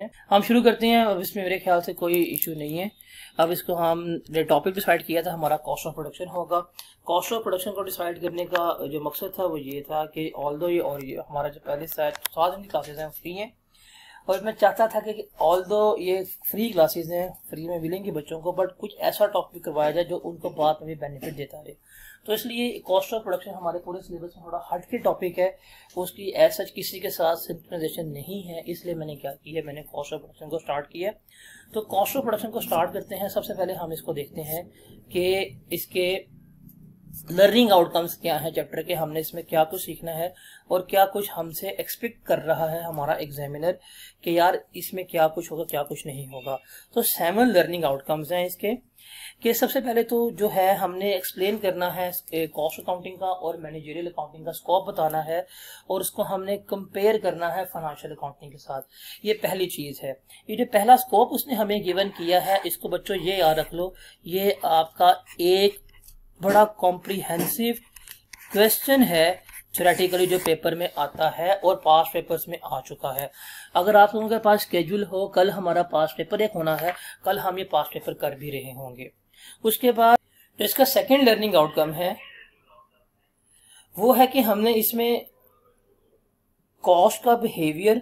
हैं। हम शुरू करते हैं। अब इसमें मेरे ख्याल से कोई इशू नहीं है। अब इसको हम टॉपिक डिसाइड किया था, हमारा कॉस्ट ऑफ प्रोडक्शन होगा। कॉस्ट ऑफ प्रोडक्शन को डिसाइड करने का जो मकसद था वो ये था कि ऑल्दो ये हमारा जो पहले 7 दिन की क्लासेज हैं फ्री हैं, और मैं चाहता था कि ऑल्दो ये फ्री क्लासेस हैं, फ्री में मिलेंगी बच्चों को, बट कुछ ऐसा टॉपिक करवाया जाए जो उनको बाद में भी बेनिफिट देता रहे। तो इसलिए कॉस्ट ऑफ प्रोडक्शन हमारे पूरे सिलेबस में थोड़ा हट के टॉपिक है, उसकी एज सच किसी के साथ सिंक्रोनाइजेशन नहीं है, इसलिए मैंने क्या किया, मैंने कॉस्ट ऑफ प्रोडक्शन को स्टार्ट किया। तो कॉस्ट ऑफ प्रोडक्शन को स्टार्ट करते हैं। सबसे पहले हम इसको देखते हैं कि इसके लर्निंग आउटकम्स क्या हैं चैप्टर के, हमने इसमें क्या कुछ सीखना है और क्या कुछ हमसे एक्सपेक्ट कर रहा है हमारा एग्जामिनर कि यार इसमें क्या कुछ होगा क्या कुछ नहीं होगा। तो 7 लर्निंग आउटकम्स हैं इसके कि सबसे पहले तो जो है हमने एक्सप्लेन करना है कॉस्ट अकाउंटिंग का और मैनेजरियल अकाउंटिंग का स्कोप बताना है, और उसको हमने कंपेयर करना है फाइनेंशियल अकाउंटिंग के साथ। ये पहली चीज है। ये जो पहला स्कोप उसने हमें गिवन किया है, इसको बच्चों ये याद रख लो, ये आपका एक बड़ा कॉम्प्रिहेंसिव क्वेश्चन है थ्योरेटिकली जो पेपर में आता है और पास पेपर्स में आ चुका है। अगर आप लोगों के पास स्केड्यूल हो, कल हमारा पास पेपर एक होना है, कल हम ये पास पेपर कर भी रहे होंगे। उसके बाद जो इसका सेकंड लर्निंग आउटकम है वो है कि हमने इसमें कॉस्ट का बिहेवियर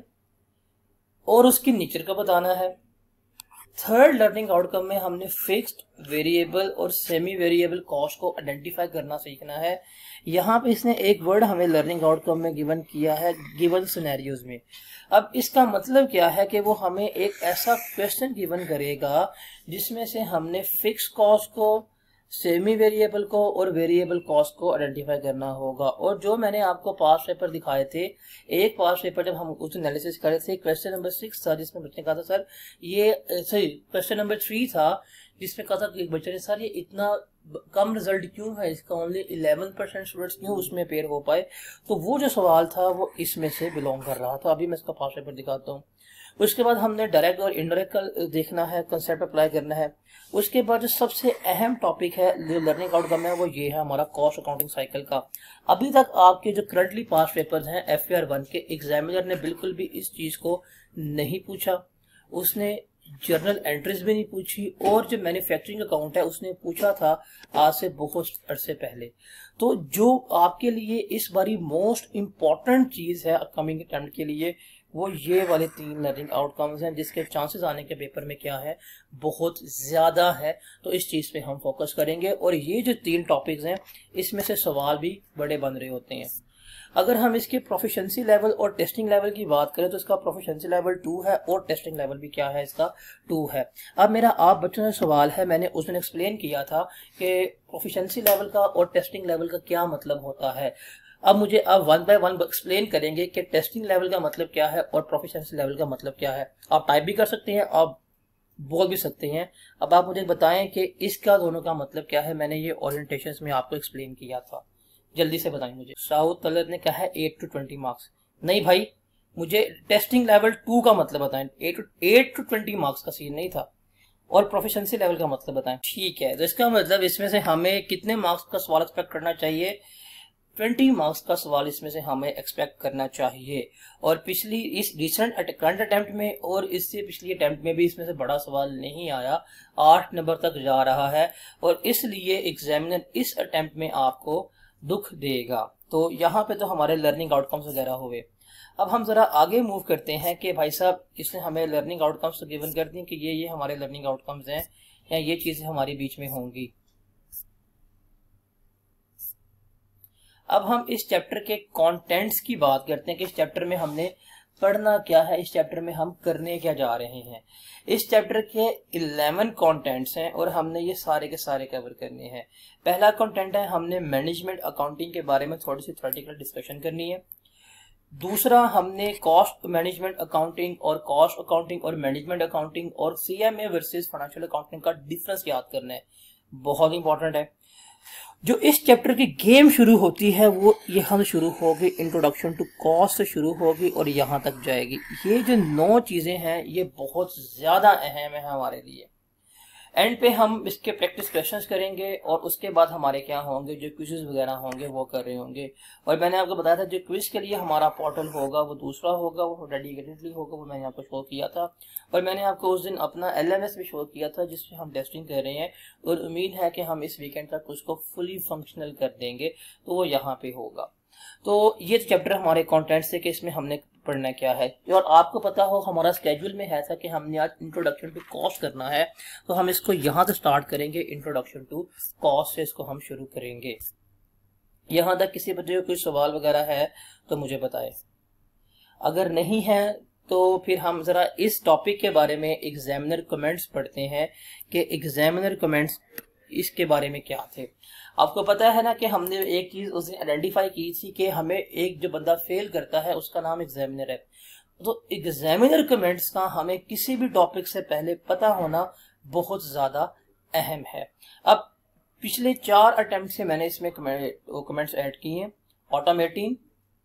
और उसकी नेचर का बताना है। थर्ड लर्निंग आउटकम में हमने फिक्स्ड, वेरिएबल और सेमी वेरिएबल कॉस्ट को आइडेंटिफाई करना सीखना है। यहाँ पे इसने एक वर्ड हमें लर्निंग आउटकम में गिवन किया है, गिवन सिनेरियोज में। अब इसका मतलब क्या है कि वो हमें एक ऐसा क्वेश्चन गिवन करेगा जिसमें से हमने फिक्स कॉस्ट को, सेमी वेरिएबल को और वेरिएबल कॉस्ट को आइडेंटिफाई करना होगा। और जो मैंने आपको पास पेपर दिखाए थे, एक पास पेपर जब हम उस एनालिसिस करे थे, क्वेश्चन नंबर 6 था जिसमें बच्चे ने कहा था सर ये, सॉरी क्वेश्चन नंबर 3 था जिसमें कहा था कि एक बच्चे ने सर ये इतना कम रिजल्ट क्यों है, इसका ओनली 11% स्टूडेंट्स क्यों उसमें अपेयर हो पाए। तो वो जो सवाल था वो इसमें से बिलोंग कर रहा था। अभी मैं इसका पास पेपर दिखाता हूँ। उसके बाद हमने डायरेक्ट और इनडायरेक्ट का देखना है, कंसेप्ट अप्लाई करना है। उसके बाद जो सबसे अहम टॉपिक है जो लर्निंग आउटकम है वो ये है हमारा कॉस्ट अकाउंटिंग साइकिल का। अभी तक आपके जो करंटली पास पेपर्स हैं FAR 1 के, एग्जामिनर ने बिल्कुल भी इस चीज को नहीं पूछा, उसने जर्नल एंट्रीज भी नहीं पूछी, और जो मैन्युफैक्चरिंग अकाउंट है उसने पूछा था आज से बहुत अरसे पहले। तो जो आपके लिए इस बारी मोस्ट इम्पॉर्टेंट चीज है अपकमिंग अटेम्प्ट के लिए वो ये वाले 3 लर्निंग आउटकम्स हैं, जिसके चांसेस आने के पेपर में क्या है बहुत ज्यादा है। तो इस चीज पे हम फोकस करेंगे, और ये जो 3 टॉपिक्स हैं इसमें से सवाल भी बड़े बन रहे होते हैं। अगर हम इसके प्रोफिशिएंसी लेवल और टेस्टिंग लेवल की बात करें तो इसका प्रोफिशिएंसी लेवल 2 है और टेस्टिंग लेवल भी क्या है इसका 2 है। अब मेरा आप बच्चों से सवाल है, मैंने उस दिन एक्सप्लेन किया था कि प्रोफिशिएंसी लेवल का और टेस्टिंग लेवल का क्या मतलब होता है। अब मुझे अब 1 बाय 1 एक्सप्लेन करेंगे कि टेस्टिंग लेवल का मतलब क्या है और प्रोफिशिएंसी लेवल का मतलब क्या है। आप टाइप भी कर सकते हैं, आप बोल भी सकते हैं। अब आप मुझे बताएं कि इसका दोनों का मतलब क्या है। मैंने ये ओरिएंटेशन में आपको एक्सप्लेन किया था, जल्दी से बताएं मुझे। साउथ तलत ने कहा है 8 to 20 मार्क्स। नहीं भाई, मुझे टेस्टिंग लेवल 2 का मतलब बताएं। 8 to 20 मार्क्स का सीन नहीं था, और प्रोफिशिएंसी लेवल का मतलब बताएं। ठीक है, तो इसका मतलब इसमें से हमें कितने मार्क्स का सवाल एक्सपेक्ट करना चाहिए? 20 मार्क्स का सवाल इसमें से हमें एक्सपेक्ट करना चाहिए। और पिछली इस रिसेंट करंट अटेम्प्ट में और इससे पिछली अटेम्प्ट में भी इसमें से बड़ा सवाल नहीं आया, 8 नंबर तक जा रहा है, और इसलिए एग्जामिनर इस अटेम्प्ट में आपको दुख देगा। तो यहाँ पे तो हमारे लर्निंग आउटकम्स वगैरह हुए। अब हम जरा आगे मूव करते हैं कि भाई साहब इसने हमें लर्निंग आउटकम्स तो गिवन कर दी कि ये हमारे लर्निंग आउटकम्स हैं या ये चीजें हमारे बीच में होंगी। अब हम इस चैप्टर के कंटेंट्स की बात करते हैं कि इस चैप्टर में हमने पढ़ना क्या है, इस चैप्टर में हम करने क्या जा रहे हैं। इस चैप्टर के 11 कंटेंट्स हैं और हमने ये सारे के सारे कवर करने हैं। पहला कंटेंट है, हमने मैनेजमेंट अकाउंटिंग के बारे में थोड़ी सी थ्योरेटिकल डिस्कशन करनी है। दूसरा, हमने कॉस्ट मैनेजमेंट अकाउंटिंग और कॉस्ट अकाउंटिंग और मैनेजमेंट अकाउंटिंग और CMA वर्सेस फाइनेंशियल अकाउंटिंग का डिफरेंस याद करना है, बहुत इंपॉर्टेंट है। जो इस चैप्टर की गेम शुरू होती है वो यहाँ से शुरू होगी, इंट्रोडक्शन टू कॉस्ट से शुरू होगी और यहाँ तक जाएगी। ये जो 9 चीजें हैं ये बहुत ज्यादा अहम है हमारे लिए। एंड पे हम इसके प्रैक्टिस क्वेश्चंस करेंगे और उसके बाद हमारे क्या होंगे, जो क्विज़ वगैरह होंगे वो कर रहे होंगे। और मैंने आपको बताया था जो क्विज़ के लिए हमारा पोर्टल होगा वो दूसरा होगा, वो डेडिकेटेडली होगा, वो मैंने आपको शो किया था। और मैंने आपको उस दिन अपना LMS भी शो किया था जिसमें हम टेस्टिंग कर रहे हैं, और उम्मीद है कि हम इस वीकेंड तक उसको फुली फंक्शनल कर देंगे, तो वो यहाँ पे होगा। तो ये चैप्टर हमारे कंटेंट से कि इसमें हमने पढ़ना क्या है। और आपको पता हो हमारा स्केड्यूल में है था कि हमने आज इंट्रोडक्शन टू कॉस्ट करना है, तो हम इसको यहाँ से स्टार्ट करेंगे। इंट्रोडक्शन टू कॉस्ट से इसको हम शुरू करेंगे। यहाँ तक किसी बच्चे को कोई सवाल वगैरह है तो मुझे बताए, अगर नहीं है तो फिर हम जरा इस टॉपिक के बारे में एग्जामिनर कमेंट्स पढ़ते हैं कि एग्जामिनर कमेंट्स इसके बारे में क्या थे। आपको पता है ना कि हमने एक चीज उस दिन आइडेंटिफाई की थी कि हमें एक जो बंदा फेल करता है उसका नाम एग्जामिनर है। तो एग्जामिनर कमेंट्स का हमें किसी भी टॉपिक से पहले पता होना बहुत ज्यादा अहम है। अब पिछले 4 अटेम्प्ट से मैंने इसमें कमेंट्स ऐड किए हैं। Autumn 18,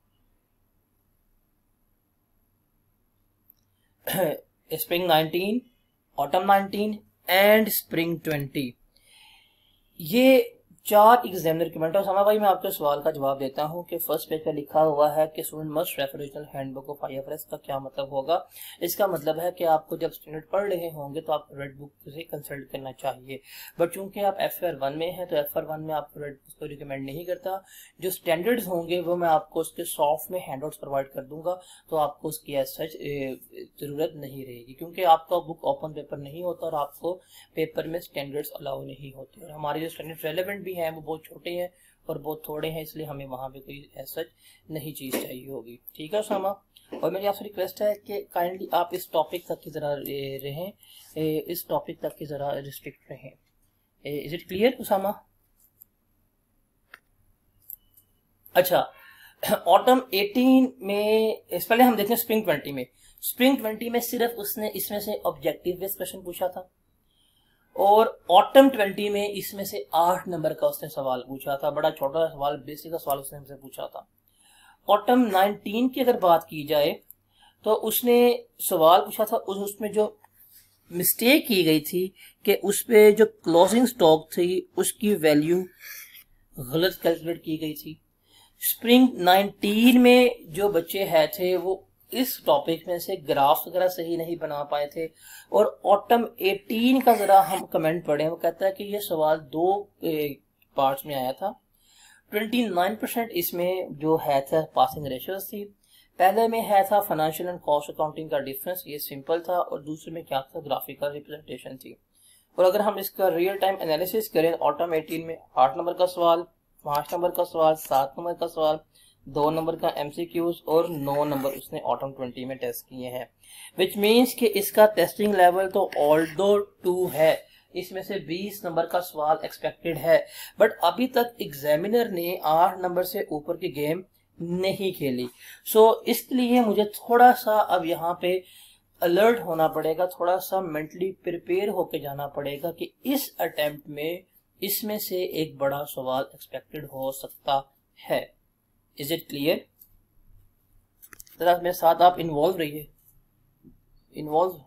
spring 19, autumn 19 and spring 20, ये 4 एग्जामिनर कमेंट। और समा भाई मैं आपके सवाल का जवाब देता हूं कि फर्स्ट पेज पे लिखा हुआ है कि student must refer original handbook of IFRS का क्या मतलब होगा। इसका मतलब है कि आपको जब स्टूडेंट पढ़ रहे होंगे तो आपको रेड बुक से कंसल्ट करना चाहिए, बट चूंकि आप FR1 में हैं तो FR1 में आपको रेड बुक को रिकमेंड नहीं करता। जो स्टैंडर्ड्स होंगे वो मैं आपको उसके सॉफ्ट में हैंडआउट्स प्रोवाइड कर दूंगा, तो आपको उसकी एज सच जरूरत नहीं रहेगी, क्योंकि आपका बुक ओपन पेपर नहीं होता और आपको पेपर में स्टैंडर्ड्स अलाउ नहीं होते। और हमारे जो स्टैंडर्ड्स रेलेवेंट भी हैं वो बहुत छोटे हैं और बहुत थोड़े हैं, इसलिए हमें वहाँ पे कोई ऐसा नहीं चीज़ चाहिए होगी। ठीक है उसामा, और मेरी आपसे रिक्वेस्ट है कि काइंडली आप इस टॉपिक तक की ज़रा रहें, इस टॉपिक तक की ज़रा रिस्ट्रिक्ट रहें। Is it clear Usama? अच्छा, ऑटम 18 में इस पहले हम देखते हैं स्प्रिंग 20 में। स्प्रिंग 20 में सिर्फ उसने इसमें से ऑब्जेक्टिव बेस्ड क्वेश्चन पूछा था, और ऑटम 20 में इसमें से 8 नंबर का उसने सवाल पूछा था। बड़ा छोटा सवाल, बेसिक का सवाल उसने हमसे पूछा था। ऑटम 19 की अगर बात की जाए तो उसने सवाल पूछा था, उसमें जो मिस्टेक की गई थी कि उस पे जो क्लोजिंग स्टॉक थी उसकी वैल्यू गलत कैलकुलेट की गई थी। स्प्रिंग 19 में जो बच्चे हैं थे वो इस टॉपिक में से ग्राफ वगैरह सही नहीं बना पाए थे। और ऑटम 18 का जरा हम कमेंट पढ़े, वो कहता है कि ये सवाल 2 पार्ट्स में आया था। 29% इसमें जो है था पासिंग रेशियोज थी। पहले में है था फाइनेंशियल एंड कॉस्ट अकाउंटिंग का डिफरेंस, ये सिंपल था, और दूसरे में क्या था, ग्राफिकल रिप्रेजेंटेशन थी। और अगर हम इसका रियल टाइम एनालिसिस करें, ऑटम 18 में 8 नंबर का सवाल, 5 नंबर का सवाल, 7 नंबर का सवाल, 2 नंबर का MCQs और 9 नंबर उसने ऑटम 20 में टेस्ट किए हैं। विच मीन्स कि इसका टेस्टिंग लेवल तो ऑल्दो 2 है, इसमें से 20 नंबर का सवाल एक्सपेक्टेड है, बट अभी तक एग्जामिनर ने 8 नंबर से ऊपर की गेम नहीं खेली। सो इसलिए मुझे थोड़ा सा अब यहाँ पे अलर्ट होना पड़ेगा, थोड़ा सा मेंटली प्रिपेयर होके जाना पड़ेगा कि इस अटेम्प्ट में इसमें से एक बड़ा सवाल एक्सपेक्टेड हो सकता है। Is it clear? जरा मेरे साथ आप इन्वॉल्व रहिए, इन्वॉल्व।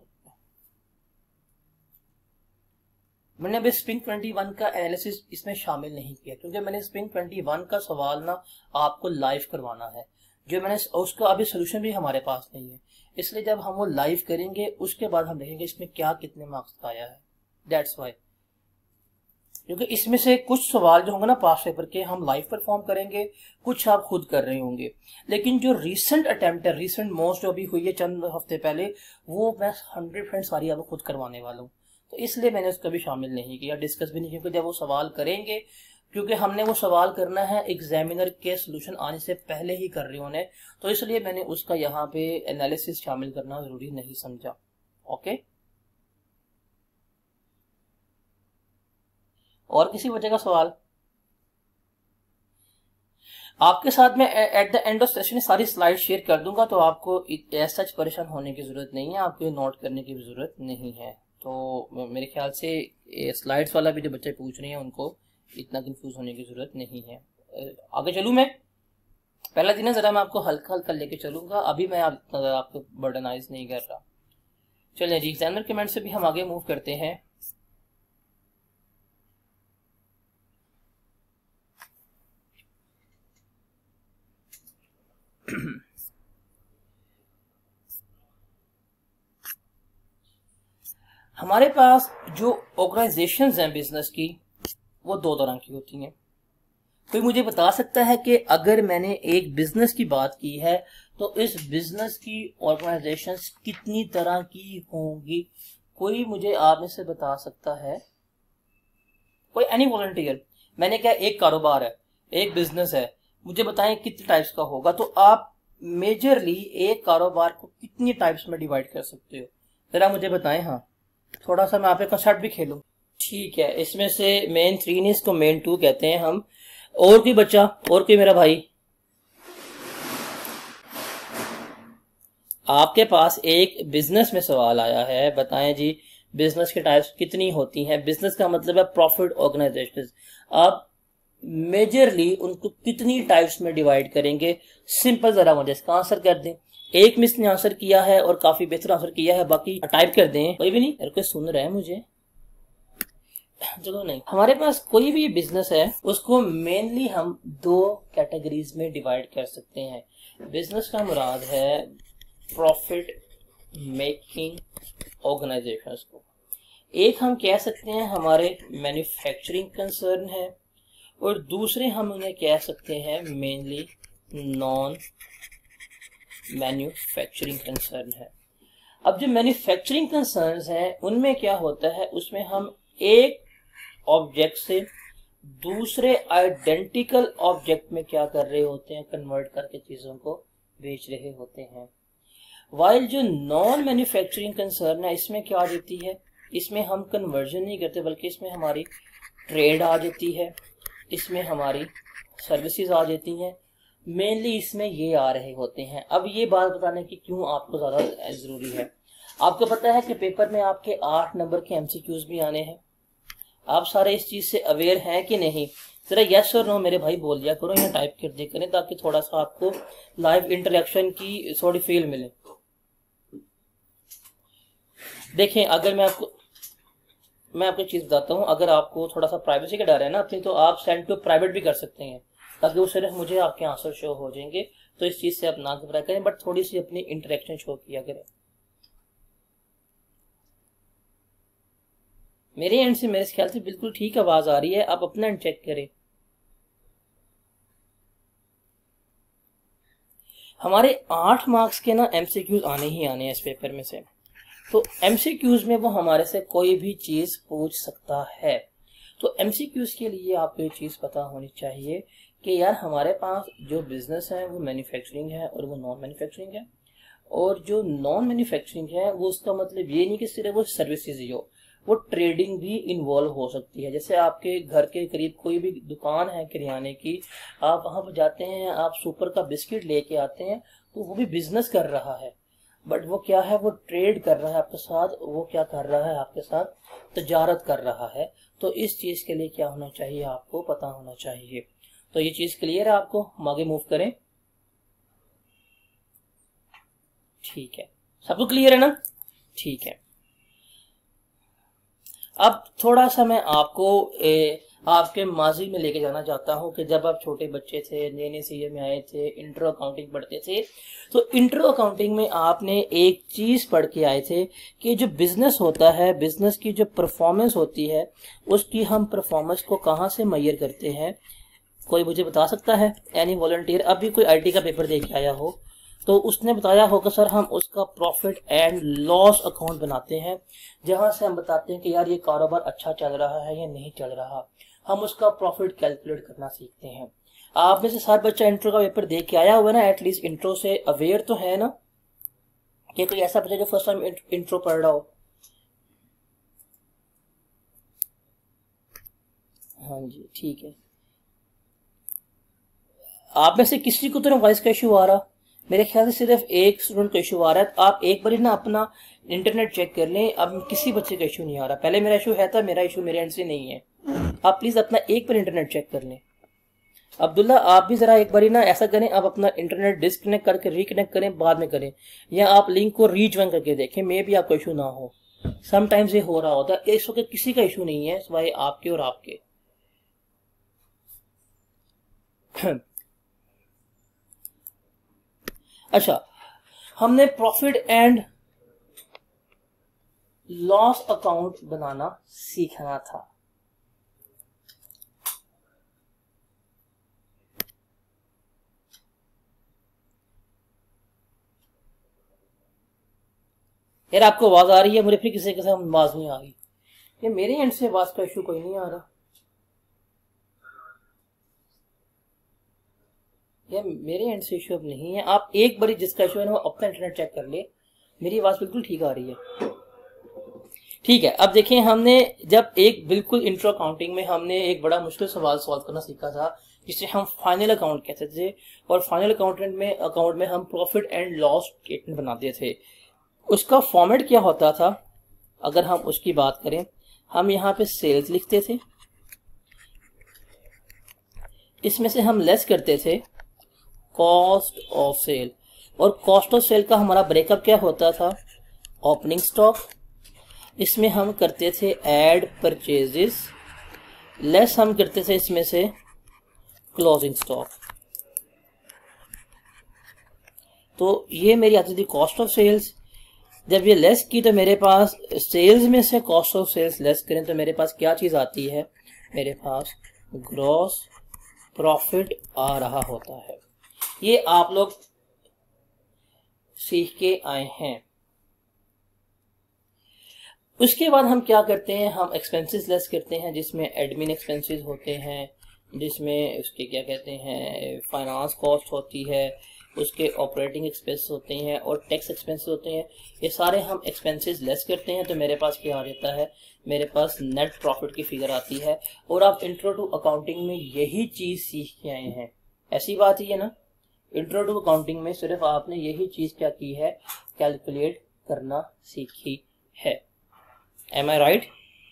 मैंने अभी स्प्रिंग 21 का एनालिसिस इसमें शामिल नहीं किया, क्योंकि मैंने स्प्रिंग 21 का सवाल ना आपको लाइव करवाना है, जो मैंने उसका अभी सोल्यूशन भी हमारे पास नहीं है। इसलिए जब हम वो लाइव करेंगे उसके बाद हम देखेंगे इसमें क्या कितने मार्क्स आया है। दैट्स वाई, क्योंकि इसमें से कुछ सवाल जो होंगे ना पास पेपर के हम लाइव परफॉर्म करेंगे, कुछ आप खुद कर रहे होंगे, लेकिन जो रीसेंट अटेम्प्ट है, रीसेंट मोस्ट जो अभी हुई है चंद हफ्ते पहले, वो मैं 100% सारी आपको खुद करवाने वाला हूँ। तो इसलिए मैंने उसका भी शामिल नहीं किया, डिस्कस भी नहीं किया, क्योंकि जब वो सवाल करेंगे, क्योंकि हमने वो सवाल करना है एग्जामिनर के सोल्यूशन आने से पहले ही कर रहे होने, तो इसलिए मैंने उसका यहाँ पे एनालिसिस शामिल करना जरूरी नहीं समझा। ओके, और किसी वजह का सवाल? आपके साथ मैं at the end of session सारी स्लाइड शेयर कर दूंगा, तो आपको सच परेशान होने की जरूरत नहीं है, आपको नोट करने की भी जरूरत नहीं है। तो मेरे ख्याल से स्लाइड्स वाला भी जो बच्चे पूछ रहे हैं उनको इतना कंफ्यूज होने की जरूरत नहीं है। आगे चलूँ मैं? पहला दिन है, जरा मैं आपको हल्का हल्का लेके चलूंगा, अभी मैं आपको बर्डनाइज नहीं कर रहा। चलिए जी, एग्जामिनर कमेंट से भी हम आगे मूव करते हैं। हमारे पास जो ऑर्गेनाइजेशंस हैं बिजनेस की, वो दो तरह की होती हैं। कोई मुझे बता सकता है कि अगर मैंने एक बिजनेस की बात की है तो इस बिजनेस की ऑर्गेनाइजेशंस कितनी तरह की होंगी? कोई मुझे आप में से बता सकता है? कोई एनी वॉलंटियर? मैंने क्या, एक कारोबार है, एक बिजनेस है, मुझे बताएं कितने टाइप्स का होगा। तो आप मेजरली एक कारोबार को कितनी टाइप्स में डिवाइड कर सकते हो, जरा मुझे बताएं। हाँ, थोड़ा सा मैं आप कंसेप्ट भी खेलूं। ठीक है, इसमें से मेन 3 नहीं, इसको मेन 2 कहते हैं हम। और कोई बच्चा, और कोई मेरा भाई? आपके पास एक बिजनेस में सवाल आया है, बताएं जी बिजनेस के टाइप्स कितनी होती हैं। बिजनेस का मतलब है प्रॉफिट ऑर्गेनाइजेशन। आप मेजरली उनको कितनी टाइप्स में डिवाइड करेंगे? सिंपल, जरा मुझे इसका आंसर कर दें। एक मिस ने आंसर किया है और काफी बेहतर आंसर किया है, बाकी टाइप कर दें। कोई भी नहीं, मेरे को सुन रहा है मुझे? चलो नहीं, हमारे पास कोई भी बिजनेस है उसको मेनली हम दो कैटेगरीज में डिवाइड कर सकते हैं। बिजनेस का मुराद है प्रॉफिट मेकिंग ऑर्गेनाइजेशंस को। एक हम कह सकते हैं हमारे मैन्युफैक्चरिंग कंसर्न है, और दूसरे हम उन्हें कह सकते हैं मेनली नॉन मैन्युफैक्चरिंग कंसर्न है। अब जो मैन्युफैक्चरिंग कंसर्न्स हैं उनमें क्या होता है, उसमें हम एक ऑब्जेक्ट से दूसरे आइडेंटिकल ऑब्जेक्ट में क्या कर रहे होते हैं, कन्वर्ट करके चीजों को बेच रहे होते हैं। वाइल जो नॉन मैन्युफैक्चरिंग कंसर्न है, इसमें क्या आ जाती है, इसमें हम कन्वर्जन नहीं करते, बल्कि इसमें हमारी ट्रेड आ जाती है, इसमें हमारी सर्विसेज आ जाती हैं। मेनली इसमें ये आ रहे होते हैं। अब ये बात बताने की क्यों आपको ज्यादा जरूरी है, आपको पता है कि पेपर में आपके 8 नंबर के एमसीक्यूज भी आने हैं। आप सारे इस चीज से अवेयर हैं कि नहीं? जरा यस और नो मेरे भाई बोल दिया करो या टाइप कर दिया करें, ताकि थोड़ा सा आपको लाइव इंटरेक्शन की थोड़ी फील मिले। देखें, अगर मैं आपको चीज बताता हूँ, अगर आपको थोड़ा सा प्राइवेसी का डर है ना अपनी, तो आप सेंड टू प्राइवेट भी कर सकते हैं, ताकि वो सिर्फ मुझे आपके आंसर शो हो जाएंगे। तो इस चीज से आप ना घबराया करें, बट थोड़ी सी अपनी इंटरेक्शन शो किया करें। मेरे एंड से मेरे ख्याल से बिल्कुल ठीक आवाज आ रही है, आप अपना एंड चेक करें। हमारे 8 मार्क्स के ना एमसीक्यूज आने ही आने हैं इस पेपर में से। तो एमसीक्यूज में वो हमारे से कोई भी चीज पूछ सकता है। तो एमसीक्यूज के लिए आपको ये चीज पता होनी चाहिए कि यार हमारे पास जो बिजनेस है वो मैन्युफैक्चरिंग है और वो नॉन मैन्युफैक्चरिंग है। और जो नॉन मैन्युफैक्चरिंग है वो उसका मतलब ये नहीं कि सिर्फ वो सर्विसेज ही हो, वो ट्रेडिंग भी इन्वॉल्व हो सकती है। जैसे आपके घर के करीब कोई भी दुकान है किराने की, आप वहां पर जाते हैं, आप सुपर का बिस्किट लेके आते हैं, तो वो भी बिजनेस कर रहा है, बट वो क्या है, वो ट्रेड कर रहा है आपके साथ, वो क्या कर रहा है आपके साथ, तजारत कर रहा है। तो इस चीज के लिए क्या होना चाहिए, आपको पता होना चाहिए। तो ये चीज क्लियर है आपको? हम आगे मूव करें? ठीक है, सबको क्लियर है ना? ठीक है। अब थोड़ा सा मैं आपको आपके माजी में लेके जाना चाहता हूं कि जब आप छोटे बच्चे थे, नए नए सीए में आए थे, इंट्रो अकाउंटिंग पढ़ते थे, तो इंट्रो अकाउंटिंग में आपने एक चीज पढ़ के आए थे कि जो बिजनेस होता है, बिजनेस की जो परफॉर्मेंस होती है, उसकी हम परफॉर्मेंस को कहाँ से मेजर करते हैं? कोई मुझे बता सकता है? एनी वॉलंटियर अभी कोई आईटी का पेपर दे के आया हो तो उसने बताया होगा सर हम उसका प्रॉफिट एंड लॉस अकाउंट बनाते हैं, जहां से हम बताते हैं कि यार ये कारोबार अच्छा चल रहा है या नहीं चल रहा, हम उसका प्रॉफिट कैलकुलेट करना सीखते हैं। आप में से सार बच्चा इंट्रो का पेपर दे के आया हुआ ना, एटलीस्ट इंट्रो से अवेयर तो है ना? कि कोई ऐसा बच्चा जो फर्स्ट टाइम इंट्रो पढ़ रहा हो? हाँ जी, ठीक है। आप में से किसी को तो वॉइस का इशू आ रहा? मेरे ख्याल से सिर्फ एक स्टूडेंट का इशू आ रहा है। तो आप एक बार ना अपना इंटरनेट चेक कर लें। अब किसी बच्चे का इशू नहीं आ रहा, पहले मेरा इशू है था, मेरा इशू मेरे एंड से नहीं है। आप प्लीज अपना एक बार इंटरनेट चेक कर लें। अब्दुल्ला आप भी जरा एक बार ना ऐसा करें, आप अपना इंटरनेट डिस्कनेक्ट करके रिकनेक्ट करें, बाद में करें, या आप लिंक को रीज्वाइन करके देखें, मे भी आपका इशू ना हो। समटाइम्स ये हो रहा होता है। इस वक्त किसी का इशू नहीं है सिवाय आपके और आपके। अच्छा, हमने प्रॉफिट एंड लॉस अकाउंट बनाना सीखना था। यार आपको आवाज आ रही है, मुझे फिर किसी के साथ आवाज नहीं आ रही। ये मेरे एंड से आवाज का इशू कोई नहीं आ रहा, ये मेरे एंड से इशू अब नहीं है। आप एक बारी जिसका इशू है ना वो अपना इंटरनेट चेक कर ले, मेरी आवाज बिल्कुल ठीक आ रही है। ठीक है, अब देखिए हमने जब एक बिल्कुल इंट्रो अकाउंटिंग में हमने एक बड़ा मुश्किल सवाल सॉल्व करना सीखा था जिसे हम फाइनल अकाउंट कहते थे, और फाइनल अकाउंट में हम प्रॉफिट एंड लॉस स्टेटमेंट बनाते थे। उसका फॉर्मेट क्या होता था, अगर हम उसकी बात करें, हम यहाँ पे सेल्स लिखते थे, इसमें से हम लेस करते थे कॉस्ट ऑफ सेल, और कॉस्ट ऑफ सेल का हमारा ब्रेकअप क्या होता था, ओपनिंग स्टॉक, इसमें हम करते थे ऐड परचेजेस, लेस हम करते थे इसमें से क्लोजिंग स्टॉक। तो ये मेरी आती थी कॉस्ट ऑफ सेल्स। जब ये लेस की तो मेरे पास सेल्स में से कॉस्ट ऑफ सेल्स लेस करें तो मेरे पास क्या चीज आती है, मेरे पास ग्रॉस प्रॉफिट आ रहा होता है। ये आप लोग सीख के आए हैं। उसके बाद हम क्या करते हैं, हम एक्सपेंसेस लेस करते हैं, जिसमें एडमिन एक्सपेंसेस होते हैं, जिसमें उसके क्या कहते हैं फाइनेंस कॉस्ट होती है, उसके ऑपरेटिंग एक्सपेंस होते हैं और टैक्स एक्सपेंसेस होते हैं। ये सारे हम एक्सपेंसेस लेस करते हैं तो मेरे पास क्या आ जाता है, मेरे पास नेट प्रॉफिट की फिगर आती है। और आप इंट्रो टू अकाउंटिंग में यही चीज सीख के आए हैं, ऐसी बात ही है ना। इंट्रो टू अकाउंटिंग में सिर्फ आपने यही चीज क्या की है, कैलकुलेट करना सीखी है। Am I right?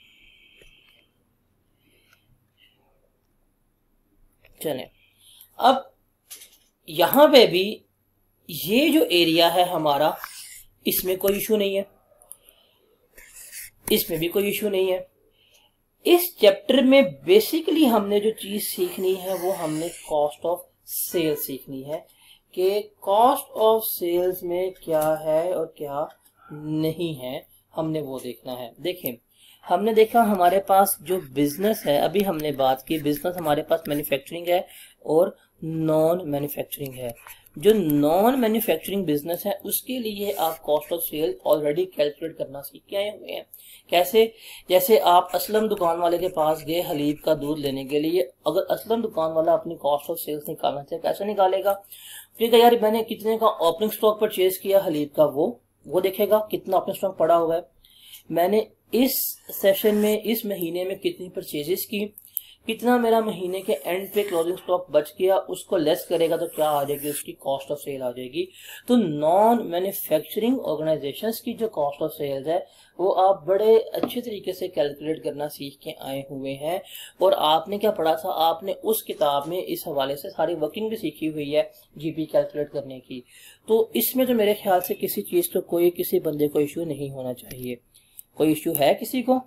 चलें, अब यहां पे भी ये जो एरिया है हमारा, इसमें कोई इशू नहीं है, इसमें भी कोई इशू नहीं है। इस चैप्टर में बेसिकली हमने जो चीज सीखनी है वो हमने कॉस्ट ऑफ सेल्स सीखनी है, कि कॉस्ट ऑफ सेल्स में क्या है और क्या नहीं है, हमने वो देखना है। देखें, हमने देखा हमारे पास जो बिजनेस है, अभी हमने बात की बिजनेस हमारे पास मैन्युफैक्चरिंग है और नॉन मैन्युफैक्चरिंग है। जो नॉन मैन्युफैक्चरिंग बिजनेस है उसके लिए आप cost of sale already calculate करना सीख के आए हुए हैं। कैसे? जैसे आप असलम दुकान वाले के पास गए हलीब का दूध लेने के लिए, अगर असलम दुकान वाला अपनी कॉस्ट ऑफ सेल्स निकालना चाहे कैसे निकालेगा, ठीक है यार मैंने कितने का ओपनिंग स्टॉक परचेज किया हलीब का, वो देखेगा कितना ओपनिंग स्टॉक पड़ा हुआ है, मैंने इस सेशन में इस महीने में कितनी परचेजेस की, कितना मेरा महीने के एंड पे क्लोजिंग स्टॉक बच गया, उसको लेस करेगा तो क्या आ जाएगी, उसकी कॉस्ट ऑफ सेल आ जाएगी। तो नॉन मैन्युफैक्चरिंग ऑर्गेनाइजेशंस की जो कॉस्ट ऑफ सेल्स है वो आप बड़े अच्छे तरीके से कैलकुलेट करना सीख के आए हुए हैं। और आपने क्या पढ़ा था, आपने उस किताब में इस हवाले से सारी वर्किंग भी सीखी हुई है जीपी कैलकुलेट करने की। तो इसमें तो मेरे ख्याल से किसी चीज को कोई किसी बंदे को इश्यू नहीं होना चाहिए। कोई इश्यू है किसी को?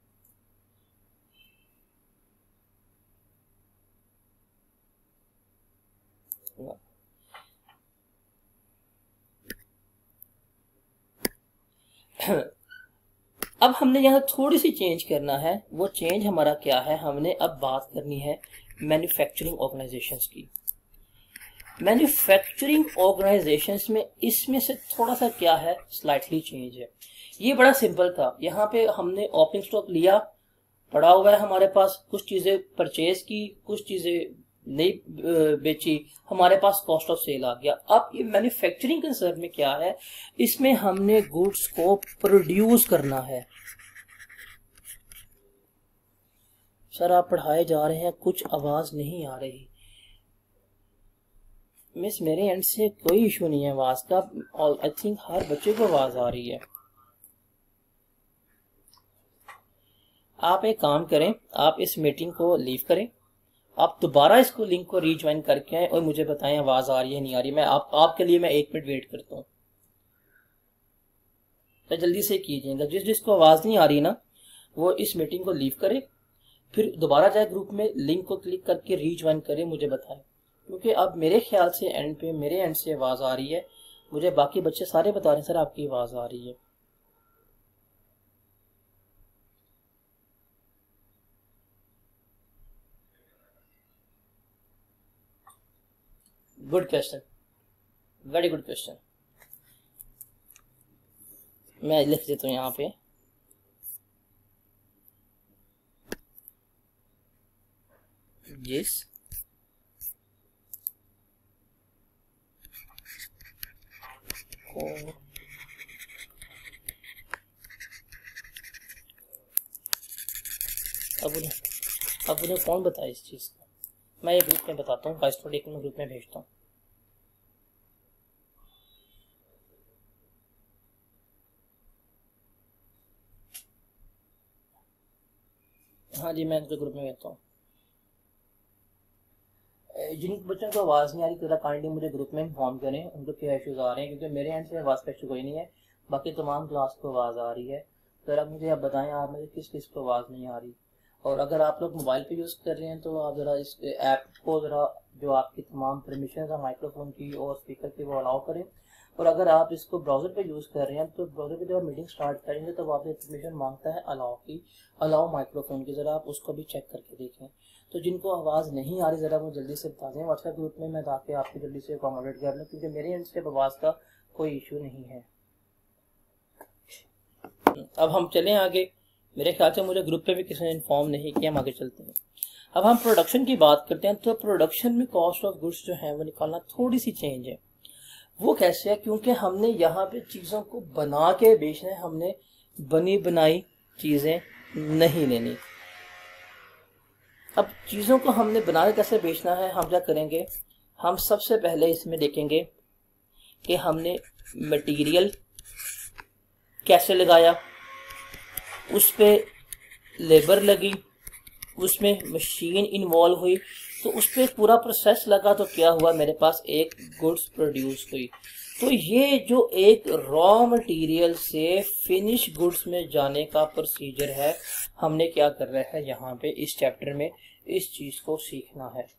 अब हमने यहाँ थोड़ी सी चेंज करना है। वो चेंज हमारा क्या है, हमने अब बात करनी है मैन्युफैक्चरिंग ऑर्गेनाइजेशंस की। मैन्युफैक्चरिंग ऑर्गेनाइजेशंस में इसमें से थोड़ा सा क्या है, स्लाइटली चेंज है। ये बड़ा सिंपल था, यहाँ पे हमने ओपनिंग स्टॉक लिया, पड़ा हुआ है हमारे पास, कुछ चीजें परचेज की, कुछ चीजें नहीं बेची, हमारे पास कॉस्ट ऑफ सेल आ गया। अब ये मैन्युफैक्चरिंग कंसेप्ट में क्या है, इसमें हमने गुड्स को प्रोड्यूस करना है। सर आप पढ़ाए जा रहे हैं, कुछ आवाज नहीं आ रही। मिस मेरे एंड से कोई इशू नहीं है आवाज का, आई थिंक हर बच्चे को आवाज आ रही है। आप एक काम करें, आप इस मीटिंग को लीव करें, आप दोबारा इसको लिंक को रीज्वाइन करके आए और मुझे बताएं आवाज आ रही है नहीं आ रही। मैं आपके लिए मैं 1 मिनट वेट करता हूँ, तो जल्दी से कीजिएगा। जिसको आवाज नहीं आ रही ना वो इस मीटिंग को लीव करे, फिर दोबारा जाए ग्रुप में, लिंक को क्लिक करके रीज्वाइन करे, मुझे बताएं। क्योंकि अब मेरे ख्याल से एंड पे मेरे एंड से आवाज आ रही है, मुझे बाकी बच्चे सारे बता रहे हैं सर आपकी आवाज आ रही है। Good question, very good question. मैं लिख देता हूँ यहाँ पे, जिस को अब उन्हें कौन बताए इस चीज़ को, मैं ये ग्रुप में बताता हूँ, गाइस थोड़ी एक ग्रुप में भेजता हूँ। हाँ जी, मैं इनके ग्रुप में भेजता हूँ। जिन बच्चों को आवाज़ नहीं आ रही थोड़ा काइंडली मुझे ग्रुप में इन्फॉर्म करें उनको क्या इश्यूज आ रहे हैं, क्योंकि मेरे एंड से आवाज़ का इशू कोई नहीं है, बाकी तमाम क्लास को आवाज़ आ रही है। तो आप मुझे आप बताएं आप में किस किस को आवाज़ नहीं आ रही। और अगर आप लोग मोबाइल पे यूज़ कर रहे हैं तो आप ज़रा इस ऐप को ज़रा जो आपकी तमाम परमिशन है माइक्रोफोन की और स्पीकर की वो अलाउ करें। और अगर आप इसको ब्राउज़र पे यूज़ कर रहे हैं तो ब्राउज़र पे जब आप मीटिंग स्टार्ट करेंगे तो आपसे परमिशन मांगता है अलाउ की, अलाउ माइक्रोफोन की, ज़रा आप उसको भी चेक करके देखें। तो जिनको आवाज़ नहीं आ रही ज़रा वो जल्दी से बता दें व्हाट्सएप ग्रुप में, मैं ताकि आपको जल्दी से अकोमोडेट कर लूँ, क्योंकि मेरे एंड से आवाज़ का कोई इशू नहीं है। अब हम चलें आगे, मेरे ख्याल से मुझे ग्रुप पे भी किसी ने इन्फॉर्म नहीं किया, हम आगे चलते हैं। अब हम प्रोडक्शन की बात करते हैं, तो प्रोडक्शन में कॉस्ट ऑफ गुड्स जो है वो निकालना थोड़ी सी चेंज है। वो कैसे है, क्योंकि हमने यहाँ पे चीज़ों को बना के बेचना है, हमने बनी बनाई चीज़ें नहीं लेनी। अब चीज़ों को हमने बना के कैसे बेचना है, हम क्या करेंगे, हम सबसे पहले इसमें देखेंगे कि हमने मटेरियल कैसे लगाया, उस पर लेबर लगी, उसमें मशीन इन्वॉल्व हुई, तो उस पर पूरा प्रोसेस लगा, तो क्या हुआ, मेरे पास एक गुड्स प्रोड्यूस हुई। तो ये जो एक रॉ मटेरियल से फिनिश गुड्स में जाने का प्रोसीजर है, हमने क्या कर रहा है यहाँ पे इस चैप्टर में इस चीज को सीखना है।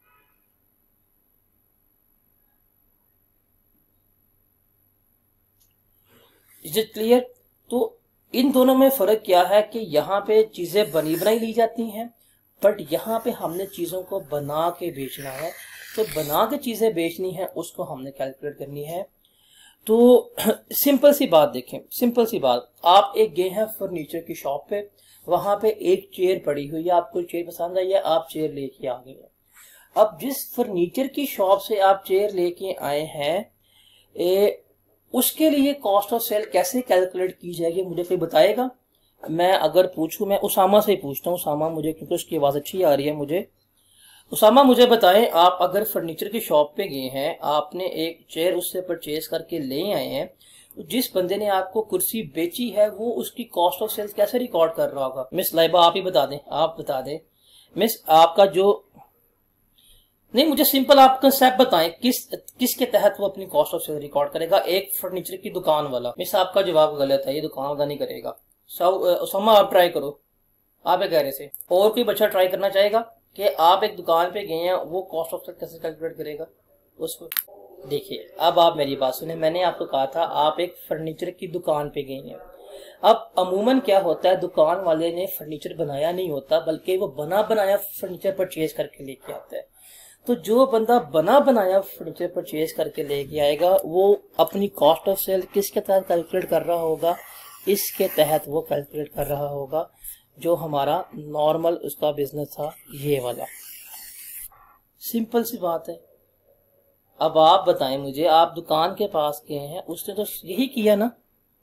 Is it clear? तो इन दोनों में फर्क क्या है कि यहाँ पे चीजें बनी बनाई ली जाती हैं, बट यहाँ पे हमने चीजों को बना के बेचना है। तो बना के चीजें बेचनी है उसको हमने कैलकुलेट करनी है। तो सिंपल सी बात देखें, सिंपल सी बात, आप एक गए हैं फर्नीचर की शॉप पे, वहां पे एक चेयर पड़ी हुई है, आपको चेयर पसंद आई है, आप चेयर लेके आ गए हैं। अब जिस फर्नीचर की शॉप से आप चेयर लेके आए हैं, उसके लिए कॉस्ट ऑफ सेल कैसे कैलकुलेट की जाएगी, मुझे कोई बताएगा? मैं अगर पूछूं, मैं उसामा से ही पूछता हूँ, उसामा मुझे, क्योंकि उसकी आवाज़ अच्छी आ रही है मुझे, उसामा मुझे बताएं, आप अगर फर्नीचर की शॉप पे गए हैं, आपने एक चेयर उससे परचेज करके ले आए हैं, तो जिस बंदे ने आपको कुर्सी बेची है वो उसकी कॉस्ट ऑफ सेल्स कैसे रिकॉर्ड कर रहा होगा? मिस लाइबा आप ही बता दें, आप बता दें मिस, आपका जो, नहीं मुझे सिंपल आप कंसेप्ट बताएं, किसके तहत वो अपनी कॉस्ट ऑफ सेल रिकॉर्ड करेगा? एक फर्नीचर की दुकान वाला। मिस आपका जवाब गलत है, ये दुकान वाला नहीं करेगा। उसामा आप ट्राई करो, आप कह रहे थे, और कोई बच्चा ट्राई करना चाहेगा कि आप एक दुकान पे गए हैं, वो कॉस्ट ऑफ सेल कैसे कैलकुलेट करेगा उसको? देखिए अब आप मेरी बात सुने, मैंने आपको कहा था आप एक फर्नीचर की दुकान पे गए हैं। अब अमूमन क्या होता है, दुकान वाले ने फर्नीचर बनाया नहीं होता, बल्कि वो बना बनाया फर्नीचर परचेज करके लेके आता है। तो जो बंदा बना बनाया फर्नीचर परचेज करके लेके आएगा, वो अपनी कॉस्ट ऑफ सेल किसके तहत कैलकुलेट कर रहा होगा? इसके तहत वो कैलकुलेट कर रहा होगा जो हमारा नॉर्मल उसका बिजनेस था, ये वाला। सिंपल सी बात है। अब आप बताएं मुझे, आप दुकान के पास गए हैं, उसने तो यही किया ना।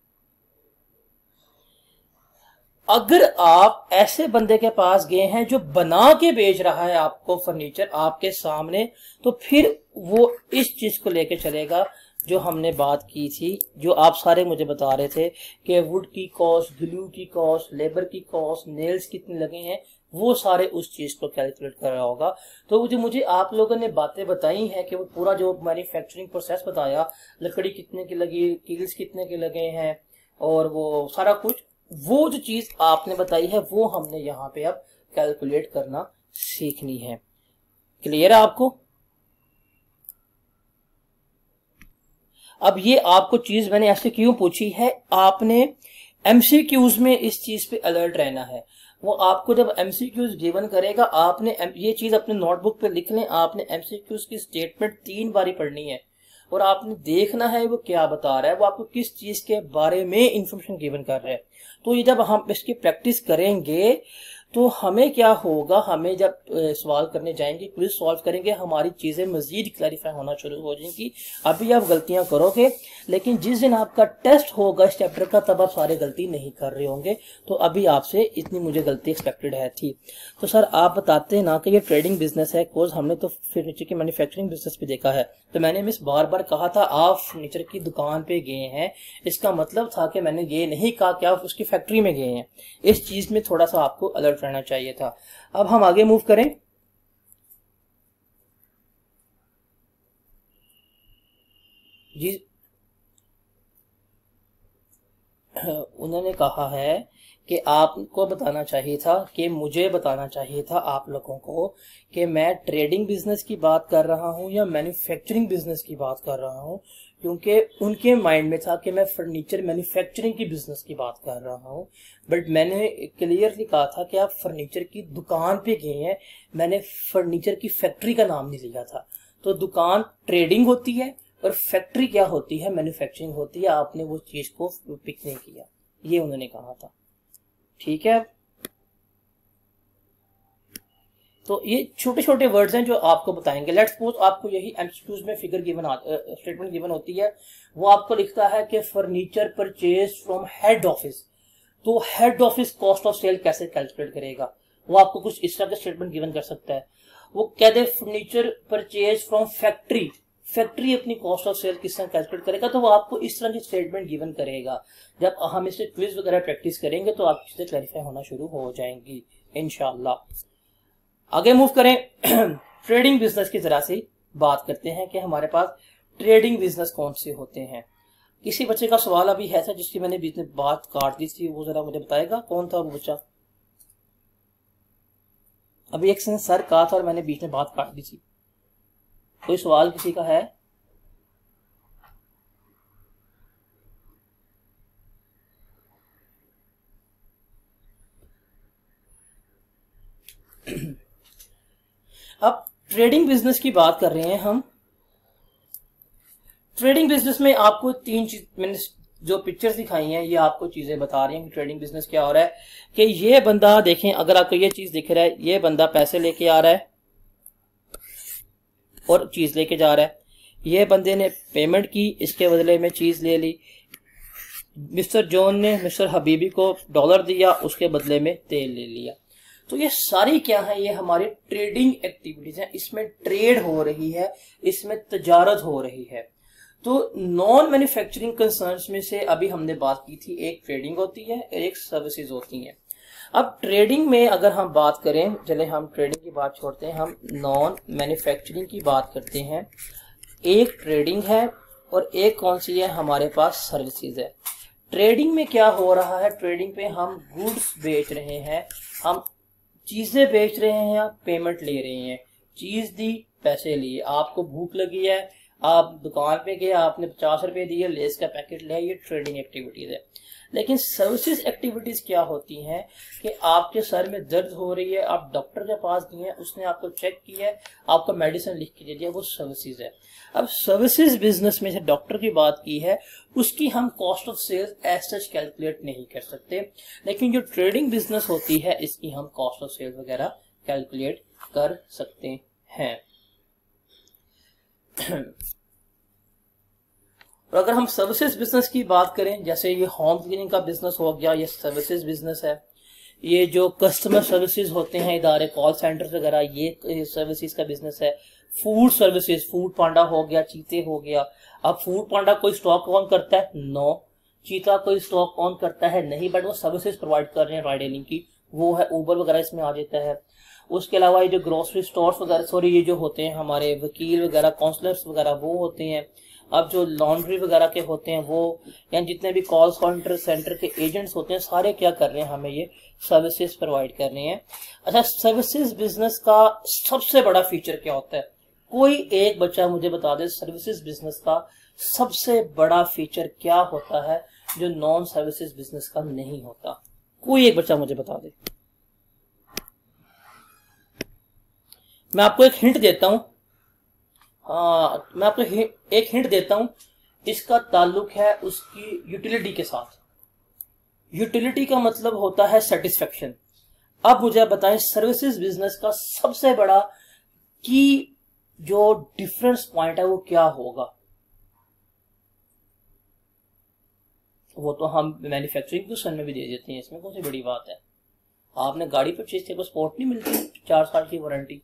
अगर आप ऐसे बंदे के पास गए हैं जो बना के बेच रहा है आपको फर्नीचर आपके सामने, तो फिर वो इस चीज को लेके चलेगा जो हमने बात की थी, जो आप सारे मुझे बता रहे थे कि वुड की कॉस्ट, ग्लू की कॉस्ट, लेबर की कॉस्ट, नेल्स कितने लगे हैं, वो सारे उस चीज को कैलकुलेट कर रहा होगा। तो जो मुझे आप लोगों ने बातें बताई हैं कि वो पूरा जो मैन्युफैक्चरिंग प्रोसेस बताया, लकड़ी कितने की लगी, कील्स कितने के लगे हैं, और वो सारा कुछ, वो जो चीज आपने बताई है वो हमने यहाँ पे अब कैलकुलेट करना सीखनी है। क्लियर है आपको? अब ये आपको चीज मैंने ऐसे क्यों पूछी है, आपने एमसीक्यूज में इस चीज पे अलर्ट रहना है। वो आपको जब एमसीक्यूज गिवन करेगा, आपने ये चीज अपने नोटबुक पे लिख लें, आपने एमसीक्यूज की स्टेटमेंट 3 बारी पढ़नी है और आपने देखना है वो क्या बता रहा है, वो आपको किस चीज के बारे में इंफॉर्मेशन गिवन कर रहा है। तो ये जब हम इसकी प्रैक्टिस करेंगे तो हमें क्या होगा, हमें जब सवाल करने जाएंगे, क्विज सॉल्व करेंगे, हमारी चीजें मजीद क्लैरिफाई होना शुरू हो जाएंगी। अभी आप गलतियां करोगे, लेकिन जिस दिन आपका टेस्ट होगा इस चैप्टर का तब आप सारे गलती नहीं कर रहे होंगे। तो अभी आपसे इतनी मुझे गलती एक्सपेक्टेड है थी। तो सर आप बताते ना कि ये ट्रेडिंग बिजनेस है, कोर्स हमने तो फर्नीचर की मैन्युफैक्चरिंग बिजनेस भी देखा है। तो मैंने मिस बार बार कहा था आप फर्नीचर की दुकान पे गए हैं, इसका मतलब था कि मैंने ये नहीं कहा कि आप उसकी फैक्ट्री में गए हैं। इस चीज में थोड़ा सा आपको अलर्ट रहना चाहिए था। अब हम आगे मूव करें। जी उन्होंने कहा है कि आपको बताना चाहिए था, कि मुझे बताना चाहिए था आप लोगों को कि मैं ट्रेडिंग बिजनेस की बात कर रहा हूं या मैन्युफैक्चरिंग बिजनेस की बात कर रहा हूं, क्योंकि उनके माइंड में था कि मैं फर्नीचर मैन्युफैक्चरिंग की बिजनेस की बात कर रहा हूं। बट मैंने क्लियरली कहा था कि आप फर्नीचर की दुकान पे गए हैं, मैंने फर्नीचर की फैक्ट्री का नाम नहीं लिया था। तो दुकान ट्रेडिंग होती है और फैक्ट्री क्या होती है, मैन्युफैक्चरिंग होती है। आपने वो चीज को पिक नहीं किया, ये उन्होंने कहा था। ठीक है, तो ये छोटे छोटे वर्ड्स हैं जो आपको बताएंगे। लेट्स सपोज आपको यही एमसीक्यूज में फिगर गिवन स्टेटमेंट गिवन होती है, वो आपको लिखता है कि furniture purchase from head office. तो head office cost of sale कैसे कैलकुलेट करेगा, वो आपको कुछ इस तरह का स्टेटमेंट गिवन कर सकता है। वो कह दे furniture purchase from factory, factory अपनी कॉस्ट ऑफ सेल किस तरह कैलकुलेट करेगा, तो वो आपको इस तरह की स्टेटमेंट गिवन करेगा। जब हम इससे क्विज वगैरह प्रैक्टिस करेंगे तो आपकी चीजें क्लैरिफाई होना शुरू हो जाएंगी इंशाल्लाह। आगे मूव करें। ट्रेडिंग बिजनेस की तरह से बात करते हैं कि हमारे पास ट्रेडिंग बिजनेस कौन से होते हैं। किसी बच्चे का सवाल अभी है था जिसकी मैंने बीच में बात काट दी थी, वो जरा मुझे बताएगा कौन था वो बच्चा। अभी एक सर कहा था और मैंने बीच में बात काट दी थी। कोई सवाल किसी का है? अब ट्रेडिंग बिजनेस की बात कर रहे हैं हम। ट्रेडिंग बिजनेस में आपको 3 चीज मैंने जो पिक्चर्स दिखाई हैं, ये आपको चीजें बता रही हैं कि ट्रेडिंग बिजनेस क्या हो रहा है। कि ये बंदा देखें, अगर आपको ये चीज दिख रहा है, ये बंदा पैसे लेके आ रहा है और चीज लेके जा रहा है। ये बंदे ने पेमेंट की, इसके बदले में चीज ले ली। मिस्टर जॉन ने मिस्टर हबीबी को डॉलर दिया, उसके बदले में तेल ले लिया। तो ये सारी क्या है, ये हमारी ट्रेडिंग एक्टिविटीज है। इसमें ट्रेड हो रही है, इसमें तजारत हो रही है। तो नॉन मैन्युफैक्चरिंग कंसर्न्स में से अभी हमने बात की थी, एक ट्रेडिंग होती है, एक सर्विसेज होती हैं। अब ट्रेडिंग में अगर हम बात करें, चले हम ट्रेडिंग की बात छोड़ते हैं, हम नॉन मैन्युफैक्चरिंग की बात करते हैं। एक ट्रेडिंग है और एक कौन सी है, हमारे पास सर्विसेज है। ट्रेडिंग में क्या हो रहा है, ट्रेडिंग पे हम गुड्स बेच रहे हैं, हम चीजें बेच रहे हैं, आप पेमेंट ले रहे हैं। चीज दी, पैसे लिए। आपको भूख लगी है, आप दुकान पे गए, आपने 50 रुपए दिए, लेस का पैकेट लिया, ये ट्रेडिंग एक्टिविटीज है। लेकिन सर्विसेज एक्टिविटीज क्या होती हैं कि आपके सर में दर्द हो रही है, आप डॉक्टर के पास गए हैं, उसने आपको चेक किया है, आपको मेडिसिन लिख के दे दिया, वो सर्विसेज है। अब सर्विसेज बिजनेस में से डॉक्टर की बात की है, उसकी हम cost of sales as such calculate नहीं कर सकते, लेकिन जो ट्रेडिंग बिजनेस होती है इसकी हम कॉस्ट ऑफ सेल्स वगैरह कैलकुलेट कर सकते हैं। और अगर हम सर्विसेज बिजनेस की बात करें, जैसे ये होम क्लीनिंग का बिजनेस हो गया, ये सर्विसेज बिजनेस है। ये जो कस्टमर सर्विसेज होते हैं इदारे, कॉल सेंटर्स वगैरह, ये सर्विसेज का बिजनेस है। फूड सर्विसेज, फूड पांडा हो गया, चीते हो गया। अब फूड पांडा कोई स्टॉक ऑन करता है? नो। चीता कोई स्टॉक ऑन करता है? नहीं, बट वो सर्विसेज प्रोवाइड कर रहे हैं राइड हेलिंग की, वो है उबर वगैरह इसमें आ जाता है। उसके अलावा ये जो ग्रोसरी स्टोर्स वगैरह, सॉरी ये जो होते हैं हमारे वकील वगैरह, काउंसलर्स वगैरह, वो होते हैं। अब जो लॉन्ड्री वगैरह के होते हैं वो, यानी जितने भी कॉल सेंटर के एजेंट्स होते हैं, सारे क्या कर रहे हैं, हमें ये सर्विसेज प्रोवाइड कर रहे हैं। अच्छा, सर्विसेज बिजनेस का सबसे बड़ा फीचर क्या होता है? कोई एक बच्चा मुझे बता दे, सर्विसेज बिजनेस का सबसे बड़ा फीचर क्या होता है जो नॉन सर्विसेज बिजनेस का नहीं होता? कोई एक बच्चा मुझे बता दे। मैं आपको एक हिंट देता हूं, हाँ मैं आपको एक हिंट देता हूं, इसका ताल्लुक है उसकी यूटिलिटी के साथ। यूटिलिटी का मतलब होता है सेटिस्फेक्शन। अब मुझे बताएं सर्विसेज बिजनेस का सबसे बड़ा की जो डिफरेंस पॉइंट है वो क्या होगा? वो तो हम मैन्युफैक्चरिंग क्वेश्चन में भी दे देते हैं, इसमें कौन सी बड़ी बात है। आपने गाड़ी परचेज किया, स्पोर्ट नहीं मिलती 4 साल की वारंटी,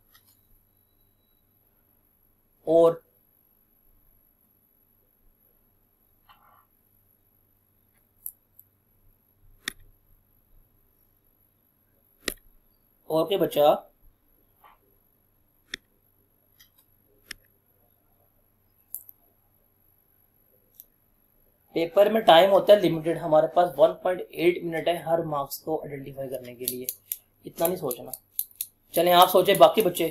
और क्या बचा? पेपर में टाइम होता है लिमिटेड, हमारे पास 1.8 मिनट है हर मार्क्स को आइडेंटिफाई करने के लिए, इतना नहीं सोचना। चलें आप सोचे, बाकी बच्चे